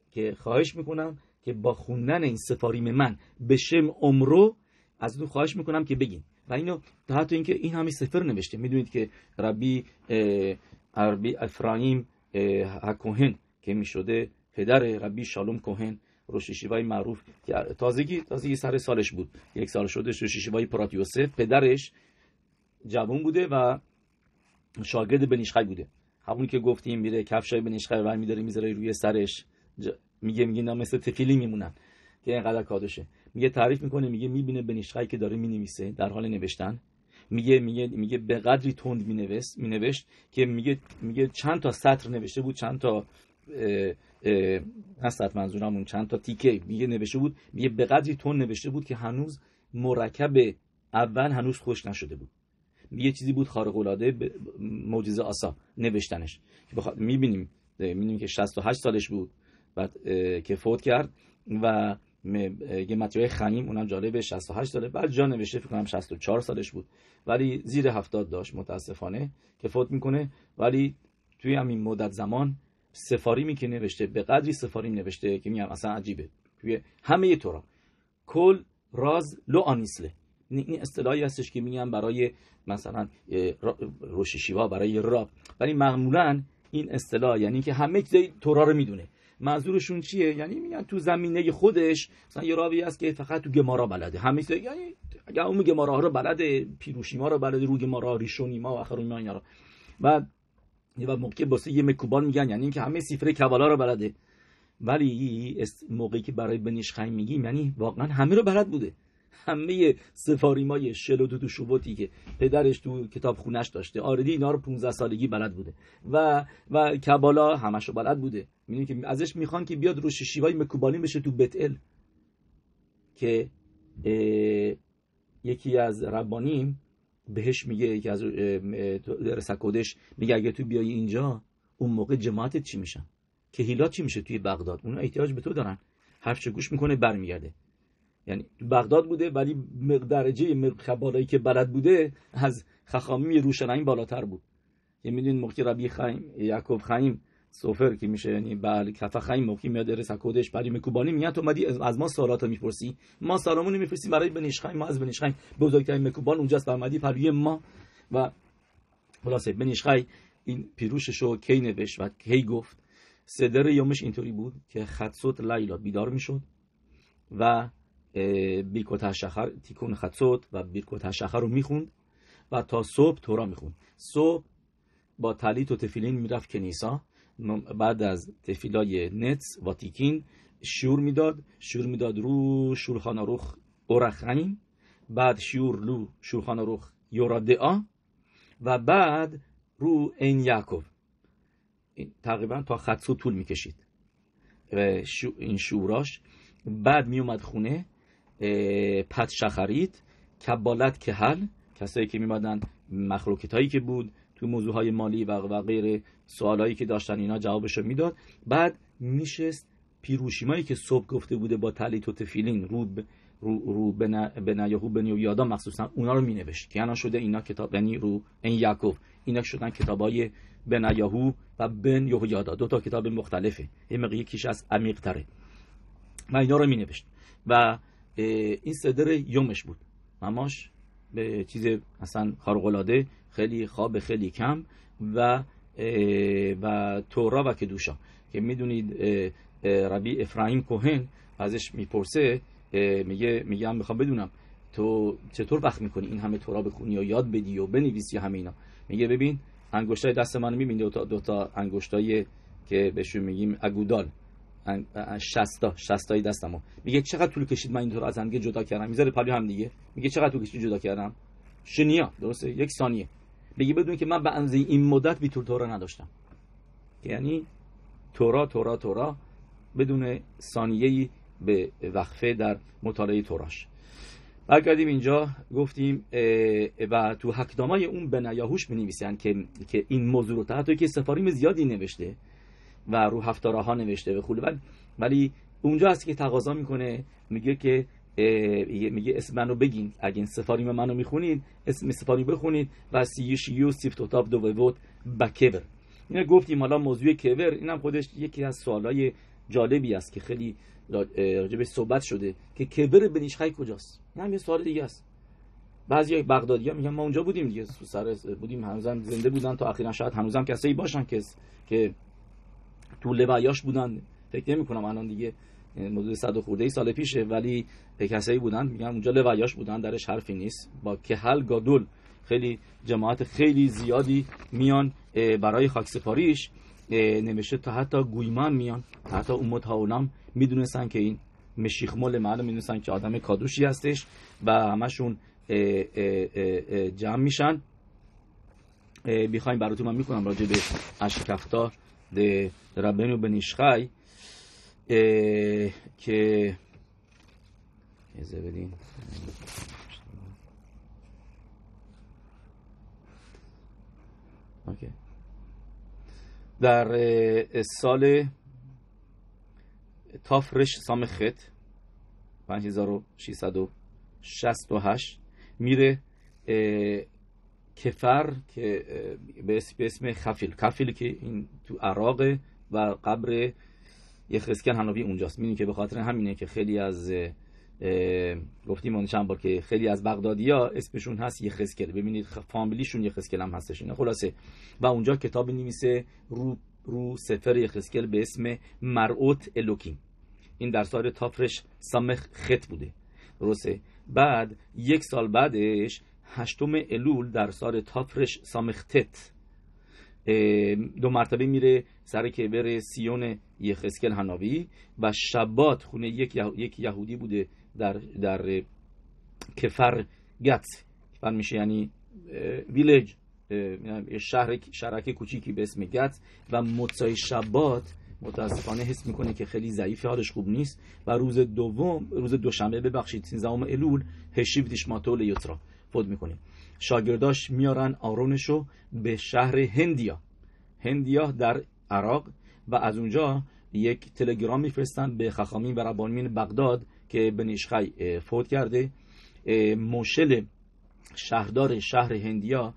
Speaker 1: که خواهش میکنم که با خوندن این سفاریم من به شم عمرو از اون خواهش میکنم که بگین. و اینو حتی اینکه این همین سفر نوشته. میدونید که ربی افرایم کوهن که میشده پدر ربی شالوم کوهن روش یشیوای معروف که تازگی سر سالش بود، 1 سال شده، روش یشیوای پرات یوسف، پدرش جوان بوده و شاگرد بن ایشخای بوده. همون که گفتیم میره کفشای بن ایشخای رو میداره میذاره روی سرش، میگه اینا مثل تفیلی میمونن که اینقدر کادوشه. میگه تعریف میکنه، میگه میبینه بن ایشخای که داره مینویسه در حال نوشتن، میگه به قدری تند مینوشت که میگه چند تا سطر نوشته بود، چند تا هست منظورمون چند تا تیکه میگه نوشته بود، میگه به قدری تند نوشته بود که هنوز مرکب اول هنوز خوش نشده بود. یه چیزی بود خارق العاده، معجزه آسا نوشتنش. میبینیم که 68 سالش بود بعد که فوت کرد و یه متیای خنیم اونم جالبه 68 ساله، بعد جا نوشته فکر کنم 64 سالش بود ولی زیر 70 داشت متاسفانه که فوت میکنه. ولی توی همین مدت زمان سفاریمی که نوشته به قدری سفاریم نوشته که میگم اصلا عجیبه. توی همه تورا کل راز لو آنیسله، این اصطلاحی هستش که میگم برای مثلا روش یشیوا برای راب، ولی معمولا این اصطلاح یعنی که همه چیز تورا رو میدونه. منظورشون چیه؟ یعنی میگن تو زمینه خودش مثلا یه راوی هست که فقط تو گمارا بلده، همه چیز، یعنی اگه اون گمارا رو بلده، پیروشیما رو بلده، رو گمارا ریشونیما و آخرون اینا رو، و موقعی واسه یه مکوبان میگن یعنی اینکه همه سفر کبالا رو بلده. ولی موقعی که برای بن ایشخای میگیم یعنی واقعا همه رو بلد بوده، همه سفاریمای شلوت و شوبوتی که پدرش تو کتاب خونش داشته آردی اینا رو 15 سالگی بلد بوده و کبالا همشو بلد بوده. میدونید که ازش میخوان که بیاد روش یشیوای مکوبالین بشه تو بتل، که یکی از ربانیم بهش میگه، یکی از رسکودش میگه اگه تو بیای اینجا اون موقع جماعتت چی میشن؟ که هیلات چی میشه توی بغداد؟ اون احتیاج به تو دارن. حرفش گوش میکنه برمیگرده. یعنی تو بغداد بوده ولی درجه کبالایی که بلد بوده از خخامی یروشلایم بالاتر بود. یه میدونید موقع ربی خایم یعقوب خایم سوفر که میشه یعنی بله کفا خایم موقع میاد رسکودش برای مکوبانی میاد تو اومدی از ما سوالاتو میپرسی، ما سالمون میپرسیم برای بن ایشخای، ما از بن ایشخای بزرگترین مکوبان اونجاست، اومدی پروی ما. و خلاصه بن ایشخای این پیروششو کی نوشت و کی گفت؟ صدر یومش اینطوری بود که خطسوت لیلا بیدار میشد و بیرکوت هشخر تیکون خطسوت و بیرکوت هشخر رو میخوند و تا صبح تورا میخوند. صبح با تلیت و تفیلین میرفت کنیسا، بعد از تفیلای نتس و تیکین شور میداد رو شولخان آروخ اورخنیم، بعد شور رو شولخان آروخ یورادعا و بعد رو این یعقوب. تقریبا تا خطسوت طول میکشید این شوراش. بعد میومد خونه پت شخرید کبالت کهل، کسایی که میمدن مخلوقات هایی که بود تو موضوع های مالی و غیر سوالایی که داشتن اینا جوابشو میداد. بعد میشست پیروشیمایی که صبح گفته بوده با تلیت و تفیلین رو بنیاهو بنیادا مخصوصا اونا رو مینوشت که انا شده اینا کتاب یعنی رو این یعقوب، اینا شدن کتابای بنیاهو و بن یهویادا، 2 تا کتاب مختلفه، یکیش از عمیق تره و اینا رو مینوشت. و این صدر یومش بود، ماماش به چیز اصلا خارق العاده، خیلی خواب خیلی کم و تورا و کدوشا که میدونید ربی افرایم کوهن ازش میپرسه، میگم میخوام بدونم تو چطور وقت میکنی این همه تورا بخونی و یاد بدی و بنویسی همه اینا؟ میگه ببین انگشتای دست منو میبینی، 2 تا انگشتای که بهشون میگیم اگودال، 60 دستمو. میگه چقدر طول کشید من اینطور از هم جدا کردم؟ میذاره پلو هم دیگه. میگه چقدر طول کشید جدا کردم؟ شنیا درسته 1 ثانیه. میگه بدون که من به اندازه این مدت بیتور تورا نداشتم، یعنی تورا بدون ثانیه‌ای به وقفه در مطالعه توراش. برگردیم اینجا گفتیم و تو حکدامای اون بنیاهوش می‌نویسن که این موضوع رو حتی که سفاریم زیادی نوشته و رو هفتارها نوشته به خوله، ولی اونجا هست که تقاضا میکنه، میگه که میگه اسم منو بگین، اگه این سفاریم منو میخونید اسم سفاریم بخونید و سیشیو سیفتوتاب دو ووت بکبر. اینا گفتیم. حالا موضوع کبر اینم خودش یکی از سوالای جالبی است که خیلی راجع به صحبت شده که کبر بن ایشخی کجاست. این هم یه سوال دیگه است. بعضی بغدادی‌ها میگن ما اونجا بودیم دیگه، سر بودیم، هنوزم زنده بودن تا اخیراً، شاید هنوزم کسایی باشن که تو لویاش بودن. فکر نمی‌کنم الان دیگه حدود 100 و خورده سال پیشه، ولی کسایی بودن میگن اونجا لویاش بودن، درش حرفی نیست. با کهل گادول خیلی جماعت خیلی زیادی میان برای خاکسپاریش. نوشته تا حتی گویمان میان، حتی امت هاولام میدونستن که این مشیخ مول معلوم میدونستن که آدم کادوشی هستش و همشون جمع میشن. بیخوایم براتون من میکنم راجع به اشکفتا ده ربنو بن ایشخی که ازه بدین اوکی. در سال تافرش سامخت 5668 میره کفر که به اسم کفیل که این تو عراق و قبر یخزکیل حنابی اونجاست. میدونی که به خاطر همینه که خیلی از گفتیم اون چند بار که خیلی از بغدادی‌ها اسمشون هست یخزکیل، ببینید فامیلیشون یخزکیل هم هستش اینا. خلاصه و اونجا کتابی نویسه رو سفر یخزکیل به اسم مرعوت الوکیم. این در سال تافرش سامخ خط بوده، درسته؟ بعد یک سال بعدش 8 الول در سال تافرش سامختت 2 مرتبه میره سر کبر سیون یخزکیل حنابی و شبات خونه یک یهودی بوده در کفر گتس. کفر میشه یعنی ویلج، شهرک کوچیکی به اسم گتس. و موعظه شبات متاسفانه حس میکنه که خیلی ضعیفه، حالش خوب نیست و روز دوشنبه 13 الول هشیو دیشماتو لیوترا فوت میکنه. شاگرداش میارن آرونشو به شهر هندیا در عراق و از اونجا یک تلگرام میفرستن به خخامین و ربانیون بغداد که بن ایشخی فوت کرده. موشل شهردار شهر هندیا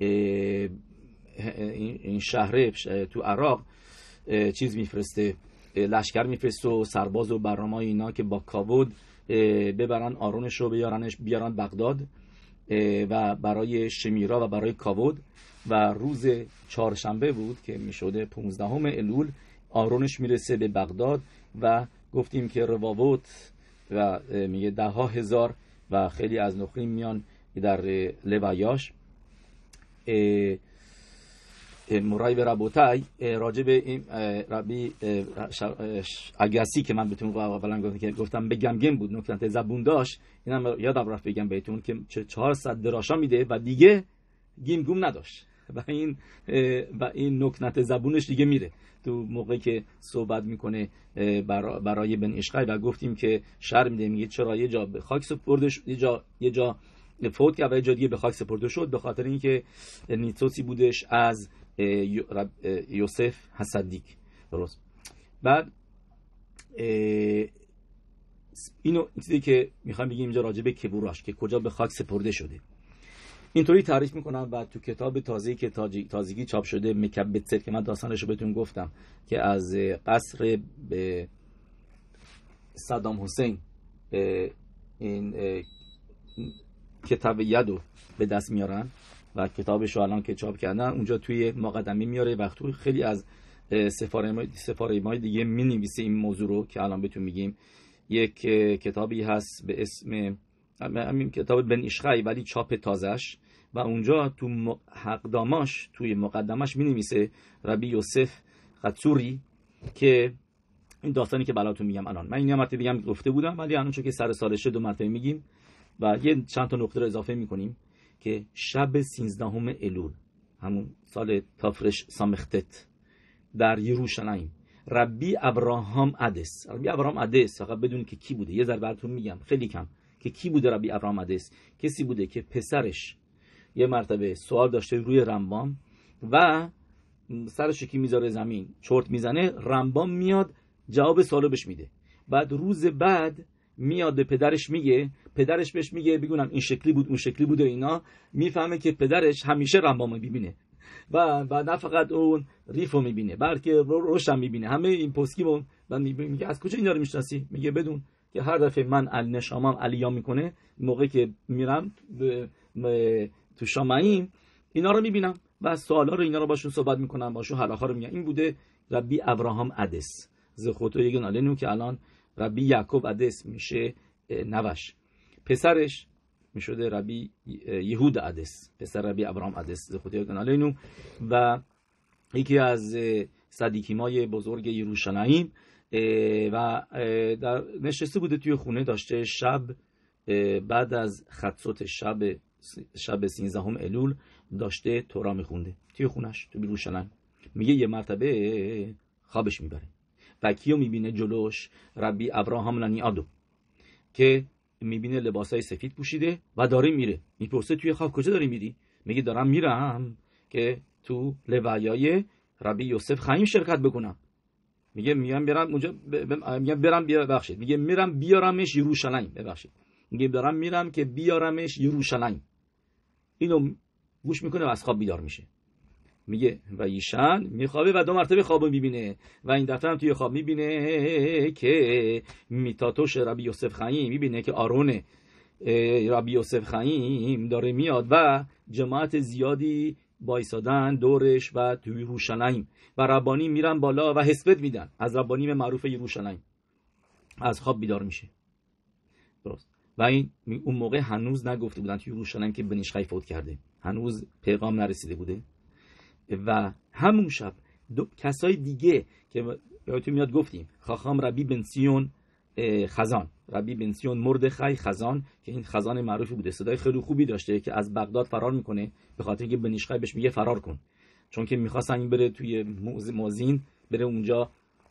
Speaker 1: این شهر تو عراق چیز میفرسته، لشکر میفرسته و سرباز و برنامه‌ای اینا که با کاود ببرن آرونش رو بیارن بغداد و برای شمیرا و برای کاود. و روز چهارشنبه بود که میشده 15 الول آرونش میرسه به بغداد و گفتیم که رواوت و میگه 10,000 و خیلی از نخرین میان در لویاش. مرای و ربوتای راجب این ربی اگاسی که من بهتون اولا گفتم بگم بود، نکته زبون داشت، اینم یادم رفت بگم بهتون که 400 دراشا میده و دیگه گیم نداشت و این نکته زبونش دیگه میره تو موقعی که صحبت میکنه برای بن ایشخی و گفتیم که شر میگه چرا یه جا به خاک سپرده شد، یه جا فوت کرد و یه جا دیگه به خاک سپرده شد، به خاطر اینکه نیتوسی بودش از یوسف حصدیک. درست. بعد اینو چیزی که میخوام بگیم اینجا راجع به کبوراش که کجا به خاک سپرده شده اینطوری تعریف میکنم. و تو کتاب تازه‌ای که تازگی چاپ شده مکبتت که من داستانش رو بهتون گفتم که از قصر به صدام حسین این کتاب یدو به دست میارن و کتابش رو الان که چاپ کردن اونجا توی مقدمه میاره و توی خیلی از سفاره‌های دیگه مینویسه این موضوع رو که الان بهتون میگیم. یک کتابی هست به اسم همین کتاب بن ایشخی ولی چاپ تازهش و اونجا تو حقداماش توی مقدمش مینویسه ربی یوسف خطوری که این داستانی که براتون میگم الان من این مرتبه دیگه گفته بودم ولی الان چون که سر سالشه 2 مرتبه میگیم و یه چند تا نقطه رو اضافه میکنیم که شب 13 الول همون سال تافرش سامختت در یروشلایم ربی ابراهام عدس فقط بدونید که کی بوده، یه ذره براتون میگم خیلی کم که کی بوده. ربی ابراهام عدس کسی بوده که پسرش یه مرتبه سوال داشته روی رمبام و سرش کی میذاره زمین چرت میزنه، رمبام میاد جواب سوالو بهش میده. بعد روز بعد میاد به پدرش میگه، پدرش بهش میگه بگونم این شکلی بود اون شکلی بود و اینا، میفهمه که پدرش همیشه رمبامو میبینه و نه فقط اون ریفو میبینه بلکه روشن میبینه. همه این پسکیمون و میگه از کجا اینا رو میشناسی؟ میگه بدون که هر دفعه من نشامم علیا میکنه، موقعی که میرم تو شامعیم اینا رو میبینم و سوالا رو اینا رو باشون صحبت میکنم، باشون حلاخا رو میگم. این بوده ربی ابراهام عدس زخوتو یگن آلنو که الان ربی یعقوب عدس میشه نوش. پسرش میشده ربی یهود عدس، پسر ربی ابراهام عدس زخوتو یگن آلنو و یکی از صدیکیمای بزرگ یروشلایم و در نشسته بوده توی خونه، داشته شب بعد از خطسوت شب 13 الول داشته تورا میخونده توی خونش تو یروشلایم. میگه یه مرتبه خوابش میبره و کیو میبینه جلوش؟ ربی ابراهام لنیادو که میبینه لباسای سفید پوشیده و داره میره. میپرسه توی خواب کجا داری میری؟ میگه دارم میرم که تو لویای ربی یوسف خایم شرکت بکنم. میگه میگم برم اونجا، میگم برم ببخشید، میگه میرم بیارمش یروشلایم، ببخشید میگه دارم میرم که بیارمش یروشلایم. اینو گوش میکنه و از خواب بیدار میشه. میگه و ایشان میخوابه و 2 مرتبه خوابو میبینه و این دفعه هم توی خواب میبینه که میتاتوش ربی یوسف خایم، میبینه که آرون ربی یوسف خایم داره میاد و جماعت زیادی بایسادن دورش و توی یروشلایم و ربانی میرن بالا و حسبت میدن از ربانی معروف یروشلایم. از خواب بیدار میشه. درست. و این اون موقع هنوز نگفته بودن توی یروشلایم که بن ایشخی فوت کرده، هنوز پیغام نرسیده بوده. و همون شب کسای دیگه که یادتون میاد گفتیم خاخام ربی بنسیون خزان، ربی بنسیون مردخای خزان که این خزان معروفی بوده، صدای خیلی خوبی داشته که از بغداد فرار میکنه به خاطر اینکه بن ایشخی بهش میگه فرار کن، چون که میخواستن این بره توی موزین بره اونجا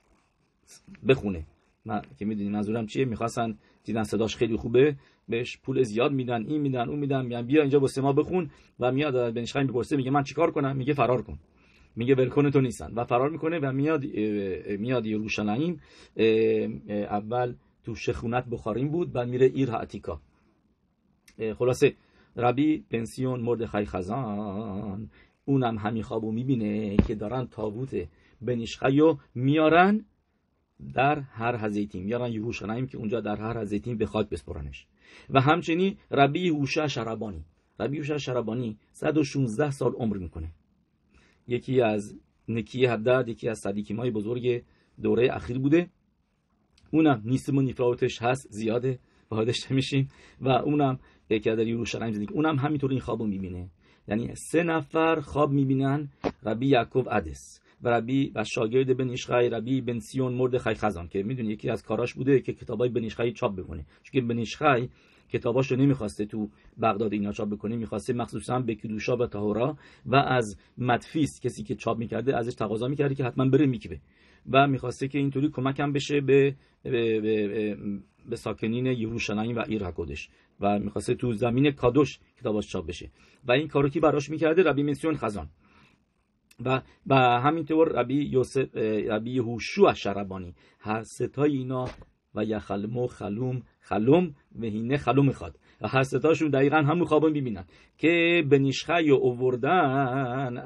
Speaker 1: بخونه. من که میدونی منظورم چیه، میخواستن دیدن صداش خیلی خوبه بهش پول زیاد میدن، این میدن اون میدن، میگن بیا اینجا واسه ما بخون و میاد بن ایشخی میپرسه میگه من چیکار کنم؟ میگه فرار کن. میگه ولکن تو نیستن و فرار میکنه و میاد یروشلایم. اول تو شخونت بخاریم بود، بعد میره ایر عتیکا. خلاصه ربی پنسیون مردخای خزان اونم همین خوابو میبینه که دارن تابوت بن ایشخی رو میارن در هر حزیتیم، میارن یروشلایم که اونجا در هر حزیتیم به خاک بسپرنش. و همچنین ربی یهوشع شربانی 116 سال عمر میکنه، یکی از نکی حدد، یکی از صدیکیمای بزرگ دوره اخیر بوده. اونم نیستم و نیفراوتش هست زیاده واردش نمیشیم و اونم که در یروشلایم زندگی، اونم همینطور این خوابو میبینه. یعنی 3 نفر خواب میبینن، ربی یعقوب عدس و ربی و شاگرد بن ایشخی ربی بنسیون مردخای خزان که میدونی یکی از کاراش بوده که کتابای بن ایشخی چاپ بکنه، چون که بن ایشخی کتاباشو نمیخواسته تو بغداد اینا چاپ بکنه، میخواسته مخصوصا به کدوشا و طهورا و از مدفیس کسی که چاپ میکرده ازش تقاضا میکرده که حتما بره میکبه و میخواسته که اینطوری کمکم بشه به ساکنین یروشلایم و ایر هکودش و میخواسته تو زمین کادوش کتاباش چاپ بشه و این کارو کی براش میکرده؟ ربی منسیون خزان و همینطور ربی یهوشع شربانی. هر ستای اینا و یخلمو خلوم و هینه خلوم خواد و هر ستاشون دقیقا همون خوابو میبینن که بن ایشخی آوردن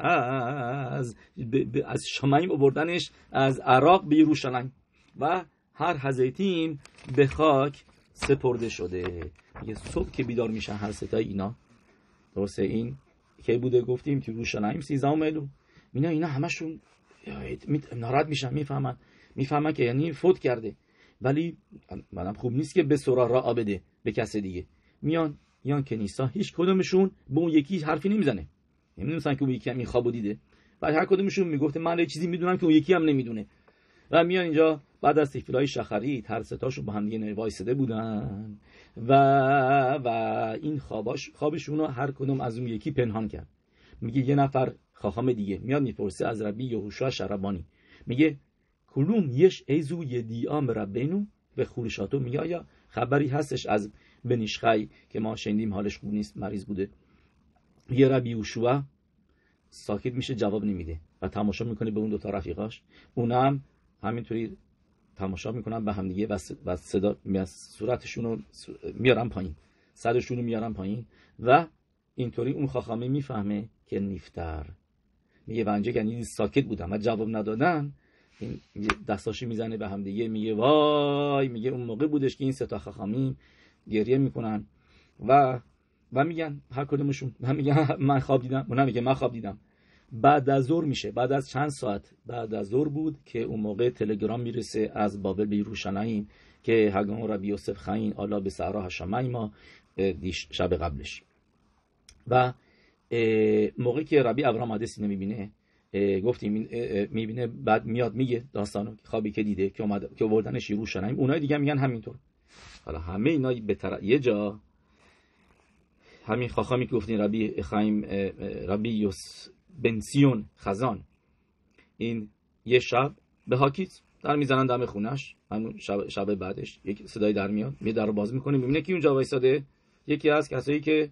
Speaker 1: از شامعیم، آوردنش از عراق به یروشلایم و هر حزیتیم به خاک سپرده شده. یه صبح که بیدار میشن هر ستای اینا، درسته این که بوده گفتیم که یروشلایم 13 الول، اینا همشون ناراحت میشن، میفهمن که یعنی فوت کرده، ولی منم خوب نیست که به سرا را بده به کسی دیگه. میان کنیسا، هیچ کدومشون به اون یکی حرفی نمیزنه، نمیدونن که اون یکی هم این خوابو دیده، ولی هر کدومشون میگفته من یه چیزی میدونم که اون یکی هم نمیدونه. و میان اینجا بعد از تفیلای شخرید هر ستاشون با هم دیگه وایساده بودن و این خوابشون رو هر کدوم از اون یکی پنهان کرد. میگه یه نفر خاخام دیگه میاد میپرسه از ربی یهوشع شربانی، میگه کلوم یش ایزو یدیام ربینو و خورشاتو، میگه آیا خبری هستش از بن ایشخی که ما شنیدیم حالش خوب نیست، مریض بوده؟ یه ربی یهوشع ساکت میشه، جواب نمیده و تماشا میکنه به اون 2 تا رفیقاش، اونم همینطوری تماشا میکنن به هم دیگه و صدا صورتشون رو میارن پایین، سرشون رو میارن پایین و اینطوری اون خاخامه میفهمه که نیفتر میگه و اینجا یعنی ساکت بودم و جواب ندادن، این دستاشو میزنه به هم دیگه، میگه وای، میگه اون موقع بودش که این سه تا خاخامیم گریه میکنن و میگن هر کدومشون، هم میگن من خواب دیدم، اونم میگه من خواب دیدم. بعد از ظهر میشه، بعد از چند ساعت بعد از ظهر بود که اون موقع تلگرام میرسه از بابل به یروشلایم که هگام ربی یوسف خاین آلا به صحرا هشامایما شب قبلش. و موقعی که ربی ابراهام حدیث اینو میبینه، گفتیم میبینه، بعد میاد میگه داستانو، خوابی که دیده که اومد که آوردنش یروشلایم. اونای دیگه میگن همینطور. حالا همه اینا یه جا همین خاخامی که گفتین ربی خایم، ربی یوس بنسیون خزان، این یه شب به هاکیت در میزنن دم خونش، همون شب بعدش یک صدای در میاد، می در رو باز میکنه، میبینه که اونجا وایساده یکی از کسایی که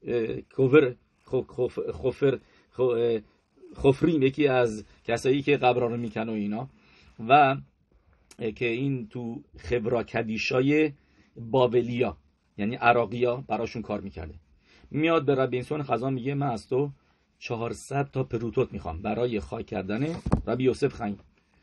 Speaker 1: خفریم، یکی از کسایی که قبرا رو میکنه و اینا، و که این تو خبرا کدیشای بابلیا یعنی عراقیا براشون کار میکرده. میاد به ربی بنسیون خزان میگه من از تو 400 تا پروتوت میخوام برای خاک کردن ربی یوسف خایم.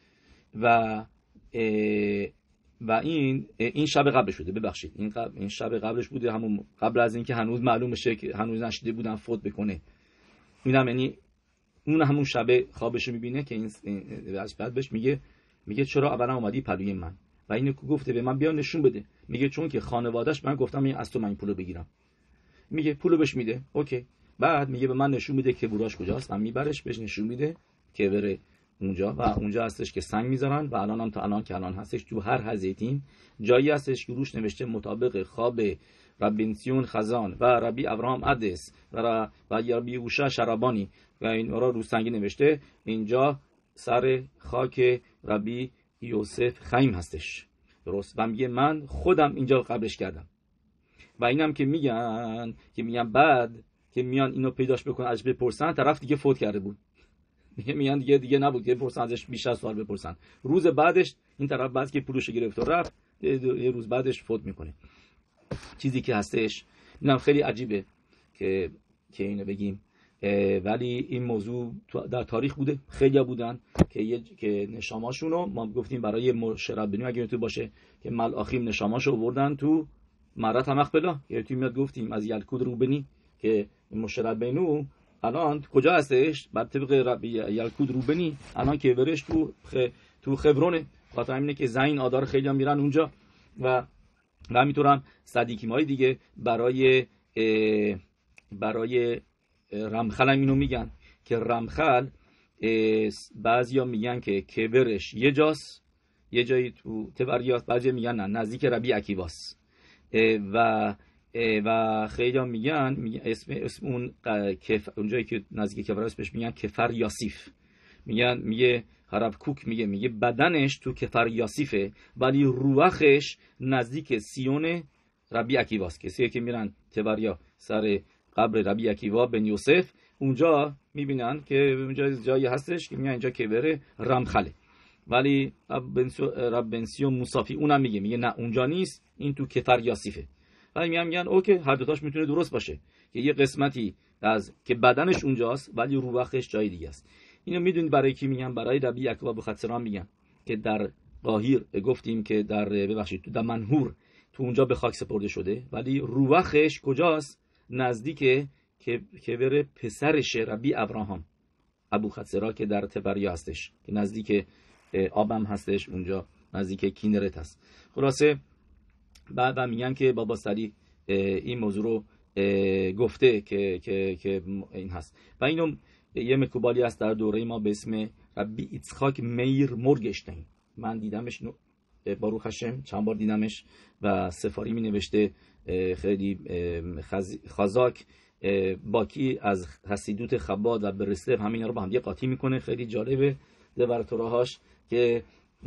Speaker 1: و این شب قبلش بوده، ببخشید این شب قبلش بوده، همون قبل از اینکه هنوز معلوم بشه که هنوز نشده بودن فوت بکنه. اینم یعنی اون همون شب خوابش میبینه که این بعد بهش میگه چرا اولا اومدی پلوی من؟ و اینو که گفته به من بیا نشون بده. میگه چون که خانواده‌اش من گفتم از تو من پولو بگیرم. میگه پولو بهش میده، اوکی. بعد میگه به من نشون میده که براش کجاست، من میبرش بهش نشون میده که بره اونجا، و اونجا هستش که سنگ میذارن و الان هم تا الان که الان هستش تو هر حزیتین جایی هستش که روش نوشته مطابق خواب ربی بنسیون خزان و ربی ابراهام عدس و ربی اوشا شرابانی و این رو سنگ نوشته اینجا سر خاک ربی یوسف خایم هستش، درست. و میگه من خودم اینجا قبرش کردم. و اینم که میگن بعد که میان اینو پیداش بکنن ازش بپرسن، طرف دیگه فوت کرده بود. میگن دیگه نبود که بپرسن ازش بیشتر از سوال بپرسن. روز بعدش این طرف بعد که پولش گرفت و رفت، یه روز بعدش فوت میکنه. چیزی که هستش اینم خیلی عجیبه که اینو بگیم، ولی این موضوع در تاریخ بوده، خیلی بودن که نشاماشونو ما گفتیم برای مشربنی اگه تو باشه که ملاخیم نشاماشو آوردن تو معرض مخبلا، که تو میاد گفتیم از یلکود روبنی که مشربنو الان کجا هستش؟ بعد طبق ربی یلکود روبنی الان که برش تو خبرونه، خاطر همینه که زین آدار خیلی هم میرن اونجا. و همینطورم صدیکیمای دیگه برای رمخل هم اینو میگن که رمخل بعضیا میگن که کبرش یه جاست، یه جایی تو تبریات، بعضیا میگن نه نزدیک ربی عکیواس، و خیلی هم میگن اسم اون اونجایی که نزدیک کفر بهش میگن کفر یاسیف، میگه حرف کوک میگه بدنش تو کفر یاسیفه ولی روحش نزدیک سیون ربی عکیواس. کسی که میرن تبریا سر قبر ربی عکیوا بن یوسف اونجا میبینن که اونجا جایی هستش که میگن اینجا کبر رمخله، ولی رب بنسیون موسافی اونم میگه نه اونجا نیست، این تو کفر یاسیفه. ولی میگن اوکی، هر دوتاش میتونه درست باشه که یه قسمتی از که بدنش اونجاست ولی روحش جای دیگه است. اینو میدونید برای کی میگن؟ برای ربی یعقوب بختصران میگن که در قاهیر گفتیم که تو در منهور تو اونجا به خاک سپرده شده، ولی روحش کجاست؟ نزدیک که بره پسرش ربی ابراهام ابو خطسرا که در تبریا هستش، که نزدیک آبم هستش، اونجا نزدیک کینرت هست. خلاصه بعد میگن که بابا سری این موضوع رو گفته که این هست. و اینو یه مکوبالی هست در دوره ما به اسم ربی ایצחاک میر مورگشتین. من دیدمش باروخ هشم چند بار دیدمش و سفاری می نوشته خیلی خازاک باکی از حسیدوت خباد و برسلف همین رو با هم یه قاطی میکنه. خیلی جالبه دورتوراهاش که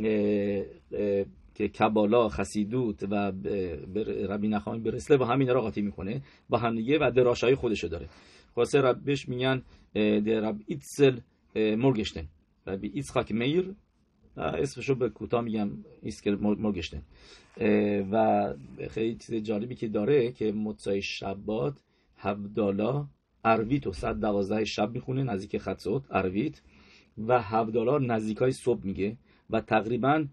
Speaker 1: کبالا، خسیدوت و ربی نخامی برسلف و همین رو قاطی میکنه با هم دیگه و دراشای خودشو داره. خلاصه ربش میگن رب ایצل مورگشتن، ربی ایצחاک میر، اسمشو به کوتاه میگم ایسکل مورگشتن. و خیلی چیز جالبی که داره که متصای شبات هفدالا عربیت و 112 شب میخونه نزدیک خطوت عربیت و $7 نزدیکای صبح میگه و تقریبا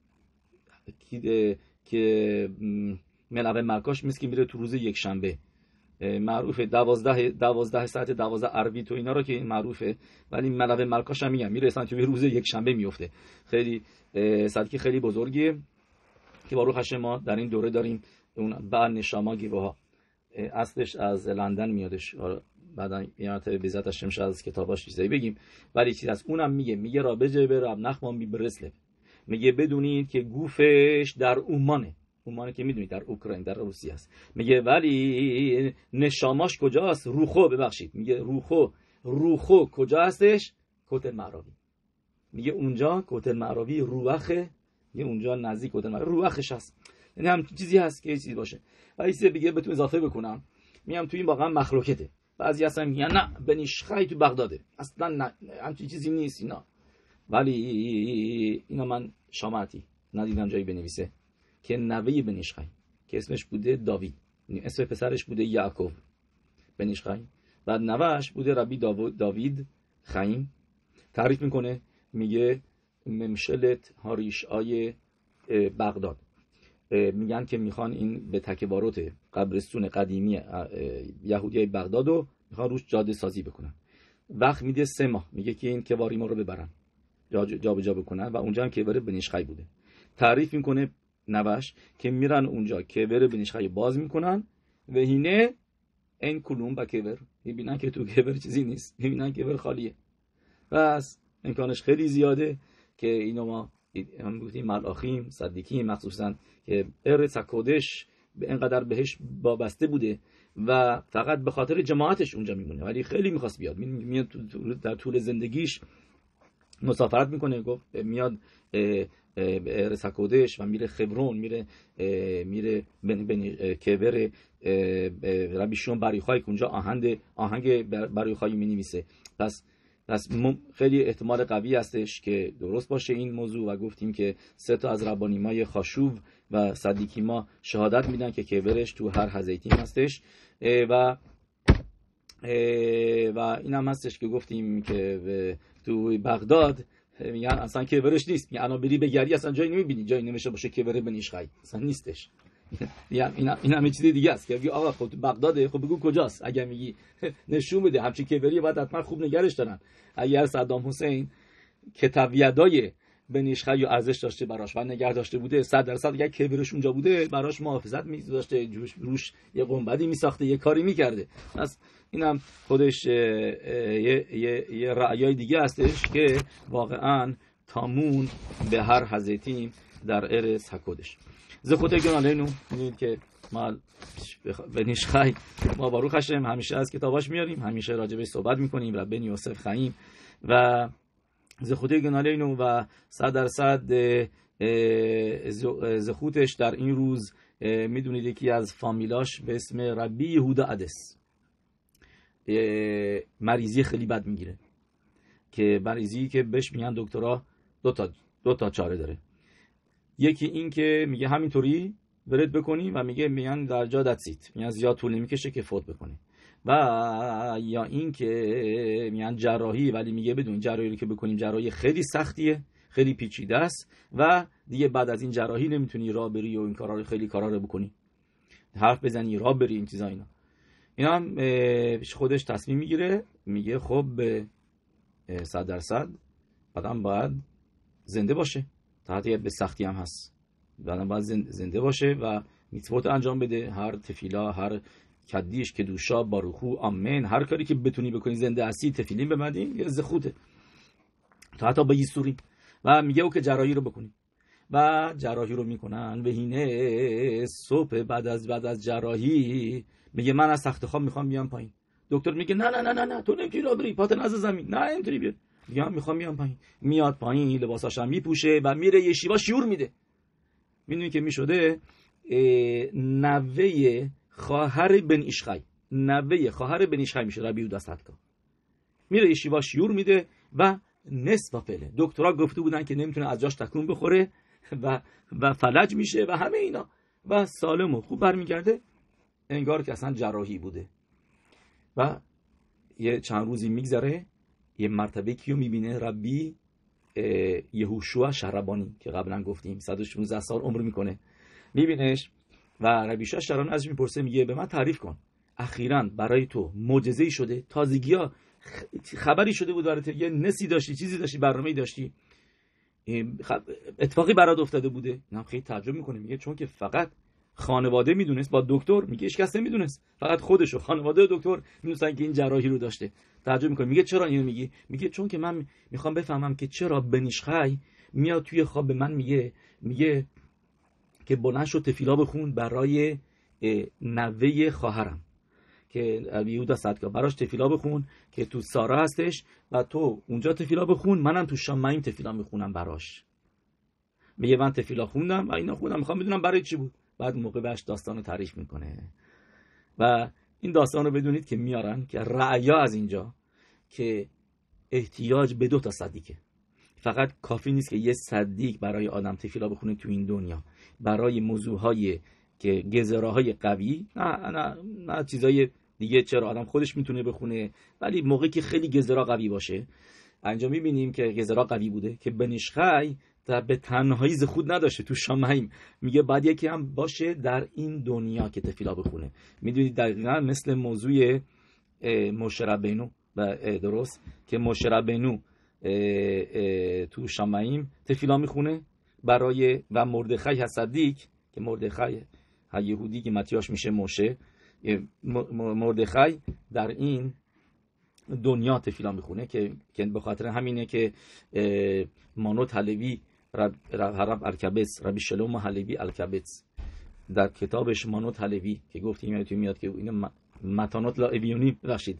Speaker 1: که ملعب ملکاش مثل که میره تو روز یک شنبه معروفه 12 ساعت 12 عربیت و اینا رو که معروفه، ولی ملعب ملکاش هم میگم میره اصلا تو روز یک شنبه میفته. خیلی صدقه خیلی بزرگیه که باروخ هاشم ما در این دوره داریم. اون بعد نشاما گیوها اصلش از لندن میادش، بعدا یه بیزات هاشم از کتاباش چیزایی بگیم، ولی چیز از اونم میگه رابجه به رب نخمان بی برسله، میگه بدونید که گوفش در اومانه که میدونید در اوکراین در روسیه است. میگه ولی نشاماش کجاست؟ میگه روخو کجا هستش؟ کوتل معراوی. میگه اونجا کوتل معراوی روخه، میگه اونجا نزدیک کوتل معراوی روخش هست، یعنی هم چیزی هست که چیزی باشه. و چیز دیگه بهتون اضافه بکنم، میگم تو این واقعا مخلوقته. بعضی اصلا میگن نه بنی شخی تو بغداده، اصلا نه همچین چیزی نیست اینا، ولی اینا من شامعتی ندیدم جایی بنویسه که نوه بنی شخی که اسمش بوده داوید، اسم پسرش بوده یعقوب بنی شخی، بعد نوهش بوده ربی داوید خیم. تعریف میکنه میگه ممشلت هاریشای بغداد، میگن که میخوان این به تکبارات قبرستون قدیمی یهودیای بغداد رو میخوان روش جاده سازی بکنن. وقت میده 3 ماه، میگه که این کواری ما رو ببرن جا به جا بکنن و اونجا هم کبر بنیشخی بوده. تعریف میکنه نوش که میرن اونجا کبر بنیشخی باز میکنن و هینه این کلوم با کبر، میبینن که تو کبر چیزی نیست، میبینن کبر خالیه. بس امکانش خیلی زیاده که اینو ما هم گفتیم ملاخیم صدیقیم مخصوصا که ارث کودش به اینقدر بهش وابسته بوده و فقط به خاطر جماعتش اونجا میمونه، ولی خیلی میخواست بیاد. میاد در طول زندگیش مسافرت میکنه، گفت میاد ارث کودش و میره خبرون، میره کبر ربی شون بریخای که اونجا آهنگ بریخای مینویسه. پس خیلی احتمال قوی هستش که درست باشه این موضوع و گفتیم که 3 تا از ربانیمای خاشوب و صدیقی ما شهادت میدن که کبرش تو هر حزیتیم هستش و این هم هستش که گفتیم که تو بغداد میگن اصلا کبرش نیست، میگن الان بری بگردی اصلا جایی نمیبینی، جایی نمیشه باشه کبر بنیشخی اصلا نیستش. این همه چیز دیگه است که آقا خب تو بغداده، خب بگو کجاست. اگه میگی نشون بده همچین کبری باید حتما خوب نگرش دارن. اگر صدام حسین کتابیدای بنیشخی رو ارزش داشته براش و نگه داشته بوده 100% اگر کبرش اونجا بوده براش محافظت می‌داشته، روش یه گنبدی میساخته، یه کاری میکرده. پس اینم خودش یه رأیای دیگه هستش که واقعا تامون به هر حضرتیم در ارث حکودش. زخوته گنالینو میدونید که ما بنیشخی ما باروخ هاشم همیشه از کتاباش میاریم، همیشه راجع بهش صحبت میکنیم و بن یوسف خیم و زخوته گنالینو و 100% زخوتش در این روز میدونید یکی از فامیلاش به اسم ربی یهودا عدس مریضی خیلی بد میگیره، که مریضی که بهش میگن دکترها دو تا چاره داره. یکی این که میگه همینطوری ورد بکنی و میگن در جا دستید، میگن زیاد طول نمیکشه که فوت بکنی، و یا این که میگن جراحی، ولی میگه بدون جراحی رو که بکنیم جراحی خیلی سختیه، خیلی پیچیده است و دیگه بعد از این جراحی نمیتونی راه بری و این کارا رو خیلی کارا رو بکنی، حرف بزنی راه بری این چیزا. اینا هم خودش تصمیم میگیره، میگه خب 100% آدم باید زنده باشه، حتی به سختی هم هست، آدم باید زنده باشه و میتوت انجام بده، هر تفیلا، هر کدیش، کدوشا، باروخو، آمین، هر کاری که بتونی بکنی زنده هستی تفیلین ببندی، یه زخوته تا حتی با یسوری. و میگه او که جراحی رو بکنی و جراحی رو میکنن و هینه صبح بعد از جراحی میگه من از تخت خواب میخوام بیام پایین. دکتر میگه نه تو نمیتونی راه بری، پات نز زمین، نه نمیتونی بیای. میگه میخوام بیام پایین. میاد پایین، لباساش هم میپوشه و میره یشیوا شیور میده. میدونی که میشده نوه خواهر بن ایشخی، نوه خواهر بن ایشخی میشه ربی یهودا صدقا. میره یشیوا شیور میده و نصف فعله. دکترها گفته بودن که نمیتونه از جاش تکون بخوره و فلج میشه و همه اینا و سالم و خوب برمیگرده، انگار که اصلا جراحی بوده. و یه چند روزی میگذره، یه مرتبه کیو میبینه؟ ربی یهوشوا شربانی که قبلا گفتیم 116 سال عمر میکنه، میبینش و ربی یهوشوا شربانی ازش میپرسه، میگه به من تعریف کن اخیراً برای تو معجزه‌ای شده؟ تازگی‌ها خبری شده بود برات؟ یه نسی داشتی، چیزی داشتی، برنامه‌ای داشتی، اتفاقی برات افتاده بوده؟ اینم خیلی تعجب میکنه، میگه چون که فقط خانواده میدونست، با دکتر، میگه هیچ کس نمیدونست، فقط خودش و خانواده و دکتر میدونستن که این جراحی رو داشته. تعجب میکنه، میگه چرا اینو میگی؟ میگه چون که من میخوام بفهمم که چرا بن ایش خی میاد توی خواب به من میگه که بلند شو تفیلا بخون برای نوه خواهرم که یهودا صدقا، براش تفیلا بخون که تو سارا هستش و تو اونجا تفیلا بخون، منم تو شامعیم تفیلا میخونم براش. میگه من تفیلا خوندم و اینا خوندم، میخوام بدونم برای چی بود. بعد موقع بهش داستان رو تعریف میکنه و این داستان رو بدونید که میارن که رعیا از اینجا که احتیاج به 2 صدیقه. فقط کافی نیست که یه صدیق برای آدم تفیلا بخونه تو این دنیا، برای موضوعهای که گزراهای قوی، نه چیزای دیگه چرا آدم خودش میتونه بخونه، ولی موقعی که خیلی گزرا قوی باشه. انجام میبینیم که گزرا قوی بوده که بن ایش خی به تنهایی خود نداشته تو شامعیم، میگه بعد یکی هم باشه در این دنیا که تفیلا بخونه. میدونید دقیقا مثل موضوع موشه ربینو و درست که موشه ربینو تو شامعیم تفیلا میخونه برای و مردخای صدیق که مردخای یهودی که متیاش میشه موشه، مردخای در این دنیا تفیلا میخونه که به خاطر همینه که مانوت حلوی رب ارکبس ربی شلوم حلوی الکبس در کتابش مانوت حلوی که گفتیم میاد که این متانات لا اویونی بخشید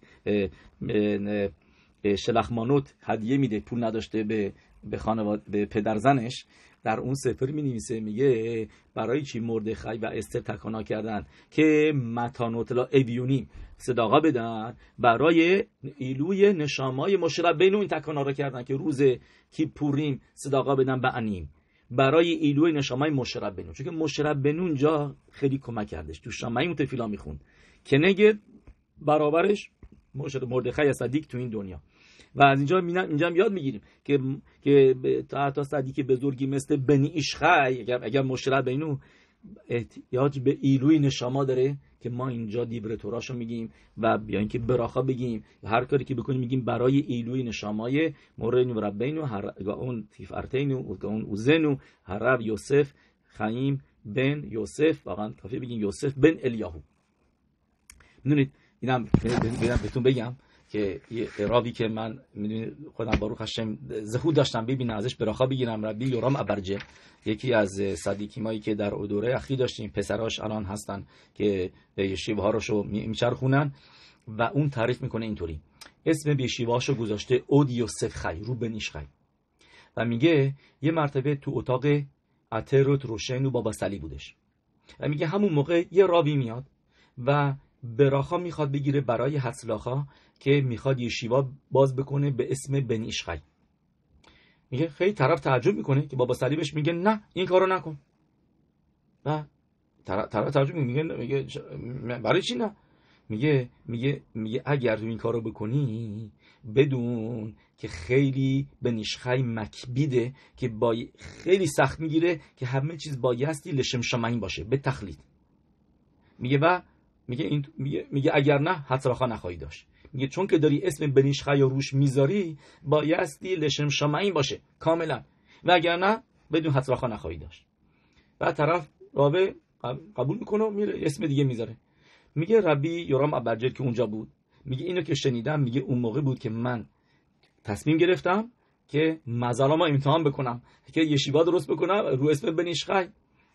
Speaker 1: شلخ مانوت هدیه میده، پول نداشته به خانواده به پدر زنش، در اون سفر می نویسه، میگه برای چی مردخای و استر تکانا کردن که متانوت لا اویونی صداقا بدن، برای ایلوی نشامای موشه ربینو این تکانا رو کردن که روز کیپوریم صداقا بدن به انیم، برای ایلوی نشامای موشه ربینو، چون که موشه ربینو اونجا خیلی کمک کردش، تو شامعیم تفیلا میخوند که نگه برابرش مردخای صدیق تو این دنیا. و از اینجا یاد میگیریم که تا صدیق بزرگی مثل بن ایش خی اگر موشه ربینو احتیاج به ایلوی نشاما داره که ما اینجا دیبر توراشو میگیم و بیاین که براخا بگیم، هر کاری که بکنیم میگیم برای ایلوی نشامای مورینو و ربینو اون تیفارتینو و اون اوزنو هرب یوسف خیم بن یوسف، واقعا کافیه بگیم یوسف بن الیاهو. میدونید اینم بهتون بگم که یه راوی که من میدونید خودم باروخ هاشم زهود داشتم ببینم ازش براخا بگیرم، ربی یورام ابرجه، یکی از صدیقیمایی که در دوره اخیر داشتیم، پسراش الان هستن که یشیوها رو میچرخونن و اون تعریف میکنه اینطوری، اسم یشیوهاشو گذاشته اود یوسف خی رو بن ایش خی و میگه یه مرتبه تو اتاق اتروت روشن و بابا سلی بودش و میگه همون موقع یه راوی میاد و براخا میخواد بگیره برای حسلاخا که میخواد یشیوا باز بکنه به اسم بن ایش خی. میگه خیلی طرف تعجب میکنه که بابا سلی بهش میگه نه این کارو نکن و طرف تعجب میگه برای چی نه؟ میگه اگر تو این کارو بکنی بدون که خیلی بن ایش خی مکبیده که خیلی سخت میگیره که همه چیز بایستی لشم شمعین باشه به تخلید. میگه اگر نه حتراخا نخواهی داشت. میگه چون که داری اسم بن ایش خی روش میذاری بایستی لشم شمعین باشه کاملا و اگر نه بدون حتراخا نخواهی داشت. بعد طرف راوه قبول میکنه و میره اسم دیگه میذاره. میگه ربی یورام ابرجل که اونجا بود، میگه اینو که شنیدم، میگه اون موقع بود که من تصمیم گرفتم که مزالامو امتحان بکنم که یشیوا درست بکنم رو اسم بن ایش خی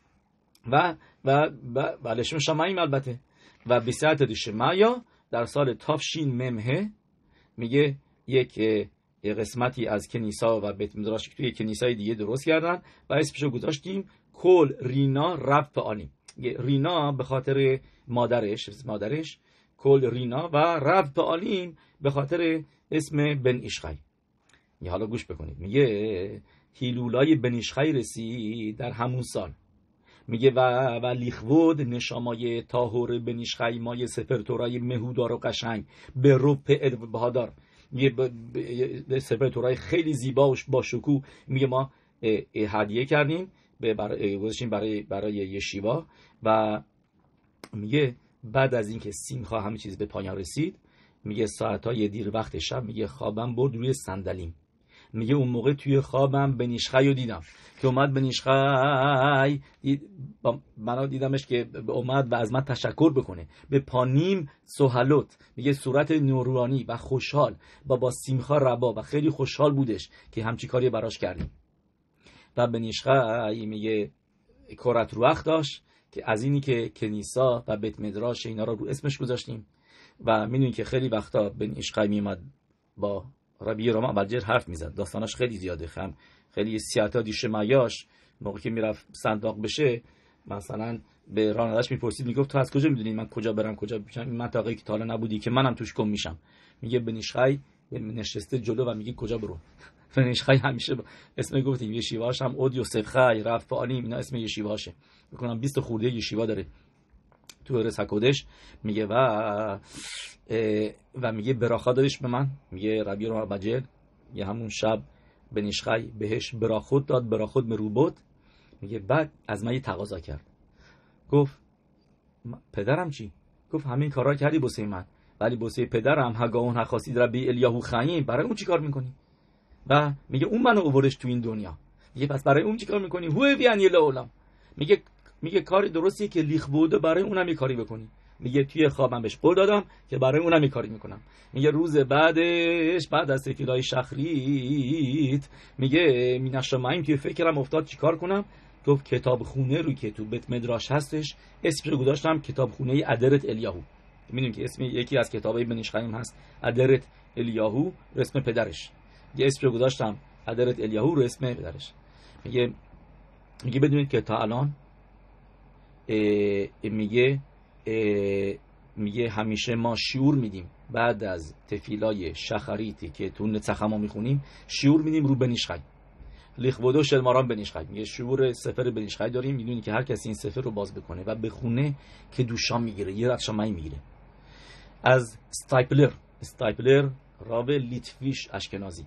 Speaker 1: و لشم شمعین البته و بسیعت دشمایا در سال تافشین ممه. میگه یک قسمتی از کنیسا و بیت مدرش توی کنیسای دیگه درست کردن و اسمشو گذاشتیم کل رینا رب پالیم. رینا به خاطر مادرش کل رینا و رب پالیم به خاطر اسم بن ایش خی. حالا گوش بکنید، میگه هیلولای بن ایش خی رسید در همون سال میگه و لیخود نشامای تاهور بنیشخای مای سفر تورای مهودار و قشنگ به روپ بهادار، میگه به سفر تورای خیلی زیبا و با شکوه، میگه ما هدیه کردیم گذاشتیم برای یشیوا. و میگه بعد از اینکه سیمخا همه چیز به پایان رسید، میگه ساعتهای دیر وقت شب، میگه خوابم برد روی صندلیم. میگه اون موقع توی خوابم بنیشخای رو دیدم که اومد. بنیشخای من دیدمش که اومد و از من تشکر بکنه به پانیم سهلوت، میگه صورت نورانی و خوشحال و با سیمخا ربا و خیلی خوشحال بودش که همچی کاری براش کردیم. و بنیشخای میگه کرت روخ داشت که از اینی که کنیسا و بیت مدراش اینا رو اسمش گذاشتیم. و میدونی که خیلی وقتا بنیشخای میومد با ربی رومان بلجر حرف میزد، داستاناش خیلی زیاده، خیلی سیاتا دیشه مایاش موقعی که میرفت صندوق بشه مثلا به راننده‌اش میپرسید، میگفت تو از کجا میدونی من کجا برم کجا بشم، این منطقه‌ای که تا حالا نبودی که منم توش گم میشم. میگه بنیشخای نشسته جلو و میگه کجا برو. بنیشخای همیشه اسم گفتیم یشیواش هم اود یوسف خای رفت فعالیم، اینا اسم یشیواشه، میگم 20 خورده یشیوا داره تو ارس حکودش. میگه و میگه براخا دادش به من، میگه ربی رو بجل یه همون شب بنیشخای بهش براخود داد، براخود مروبوت. میگه بعد از من یه تقاضا کرد، گفت پدرم چی؟ گفت همین کارا کردی بوسه من، ولی بوسه پدرم هگاون حخاسید ربی الیاهو خایم، برای اون چی کار میکنی؟ و میگه اون منو آوردش تو این دنیا، میگه پس برای اون چی کار میکنی؟ هو بیان العالم. میگه کاری درستیه که لیخ بوده برای اونم یه کاری بکنی. میگه توی خوابم بهش قول دادم که برای اونم یه کاری میکنم. میگه روز بعدش بعد از تفیلای شخریت، میگه مینشامایم توی فکرم افتاد چیکار کنم. گفت کتاب خونه رو که تو بیت مدراش هستش اسمش رو گذاشتم کتاب خونه ادرت الیاهو. میدونیم که اسم یکی از کتابای بنیشخایم هست ادرت الیاهو، اسم پدرش. یه اسم رو گذاشتم ادرت الیاهو رو اسم پدرش. میگه بدونید که تا الان میگه همیشه ما شعور میدیم بعد از تفیلای شخریتی که تو نتسخما میخونیم، شعور میدیم رو بنیشخای لیخودو شلماران بنیشخای. میگه شعور سفر بنیشخای داریم، میدونی که هر کسی این سفر رو باز بکنه و بخونه که دوشام میگیره، یه رقشامایی میگیره. از استایپلر راو لیتویش اشکنازی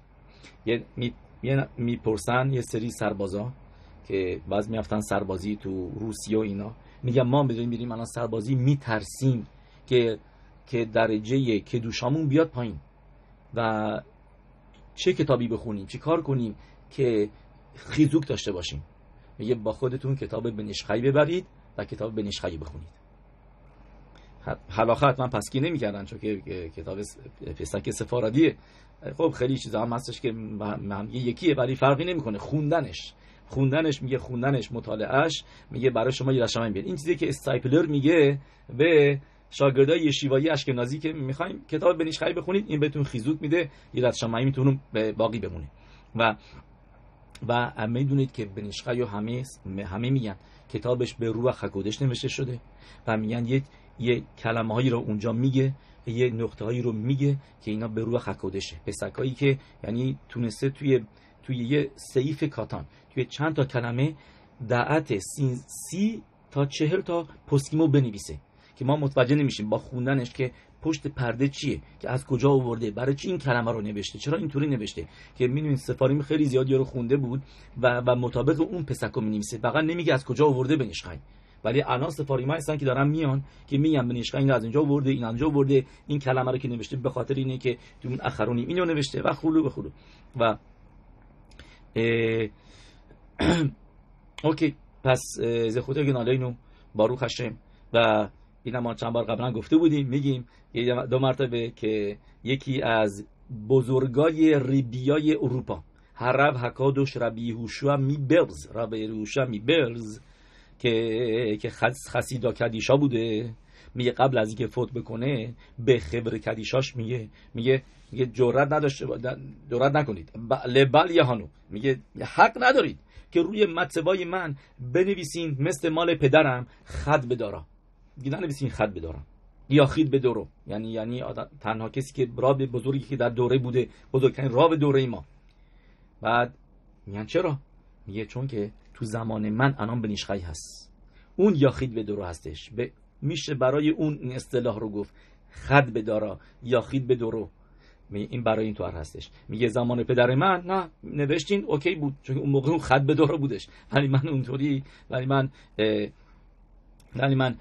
Speaker 1: میپرسن یه سری سربازا که بعض میافتن سربازی تو روسیه و اینا، میگم ما میریم الان سربازی میترسیم که درجه که دوشامون بیاد پایین و چه کتابی بخونیم، چی کار کنیم که خیزوک داشته باشیم. میگه با خودتون کتاب بنیشخای ببرید و کتاب بنیشخای بخونید. حلاخه حتما پسکی نمی‌کردن چون که کتاب پسک سفارادیه. خب خیلی چیزا هم هستش که هم یکیه ولی فرقی نمیکنه. خوندنش میگه خوندنش مطالعهش میگه برای شما یه رشمه بیاد. این چیزی که استایپلر میگه به شاگردای یشیوایی اشکنازی که میخوایم کتاب بنیشخای بخونید، این بهتون خیزوک میده، یه رشمه میتونه باقی بمونه. و همه میدونید که بنیشخای و همه میگن کتابش به روح حکودش نوشته شده و میگن یه کلمه هایی رو اونجا میگه، یه نقطه هایی رو میگه که اینا به روح حکودشه، پسکایی که یعنی تونسته توی یه سیف کاتان توی چند تا کلمه دعت 30 تا 40 تا پسکیمو بنویسه که ما متوجه نمیشیم با خوندنش که پشت پرده چیه، که از کجا آورده، برای چی این کلمه رو نوشته، چرا اینطوری نوشته. که میدونید سفاریم خیلی زیادی رو خونده بود و مطابق اون پسکو مینویسه، فقط نمیگه از کجا آورده بنیشخای. ولی الان سفاریما هستن که دارن میان که میگن بنیشخای این از اینجا آورده، این اونجا آورده، این کلمه رو که نوشته به خاطر اینه که تو اون اخرونی اینو نوشته و خلو و اوکی. پس زخوته گنالینو باروخ هشم و این ما چند بار قبلا گفته بودیم، میگیم 2 مرتبه که یکی از بزرگای ریبیای اروپا هرب حکادوش ربی هوشوا می برز که خسیدا کدیشا بوده، میگه قبل از اینکه فوت بکنه به خبر کدیشاش میگه جرأت نکنید لبل یهانو، میگه حق ندارید که روی مطبای من بنویسین مثل مال پدرم خط بدارم. میگه ننویسین خط بدارم یا خید به دورو، یعنی تنها کسی که راب بزرگی که در دوره بوده، بزرگترین راب دوره ما. بعد میگن چرا؟ میگه چون که تو زمان من الان بنیشخای هست اون یاخید به درو هستش. میشه برای اون این اصطلاح رو گفت، خد به دارا، یاخید به درو. این برای این طور هستش. میگه زمان پدر من نه نوشتین اوکی بود، چون اون موقع اون خط به دورا بودش، ولی من اونطوری، ولی من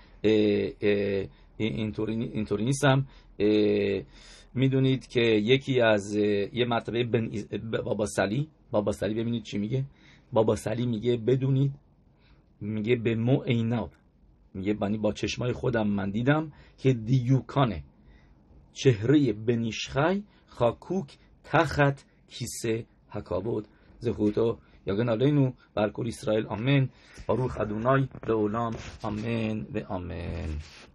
Speaker 1: اینطوری نیستم. میدونید که یکی از یه مرتبه بابا سلی ببینید چی میگه. بابا سلی میگه بدونید، میگه به مو عیناب، میگه با چشمای خودم من دیدم که دیوکانه چهره بنیشخی خاکوک تحت کیسه حکابود زخوتو یگن علیנו ועל כל ישראל אמן. ברוך אדוני לעולם אמן ואמן.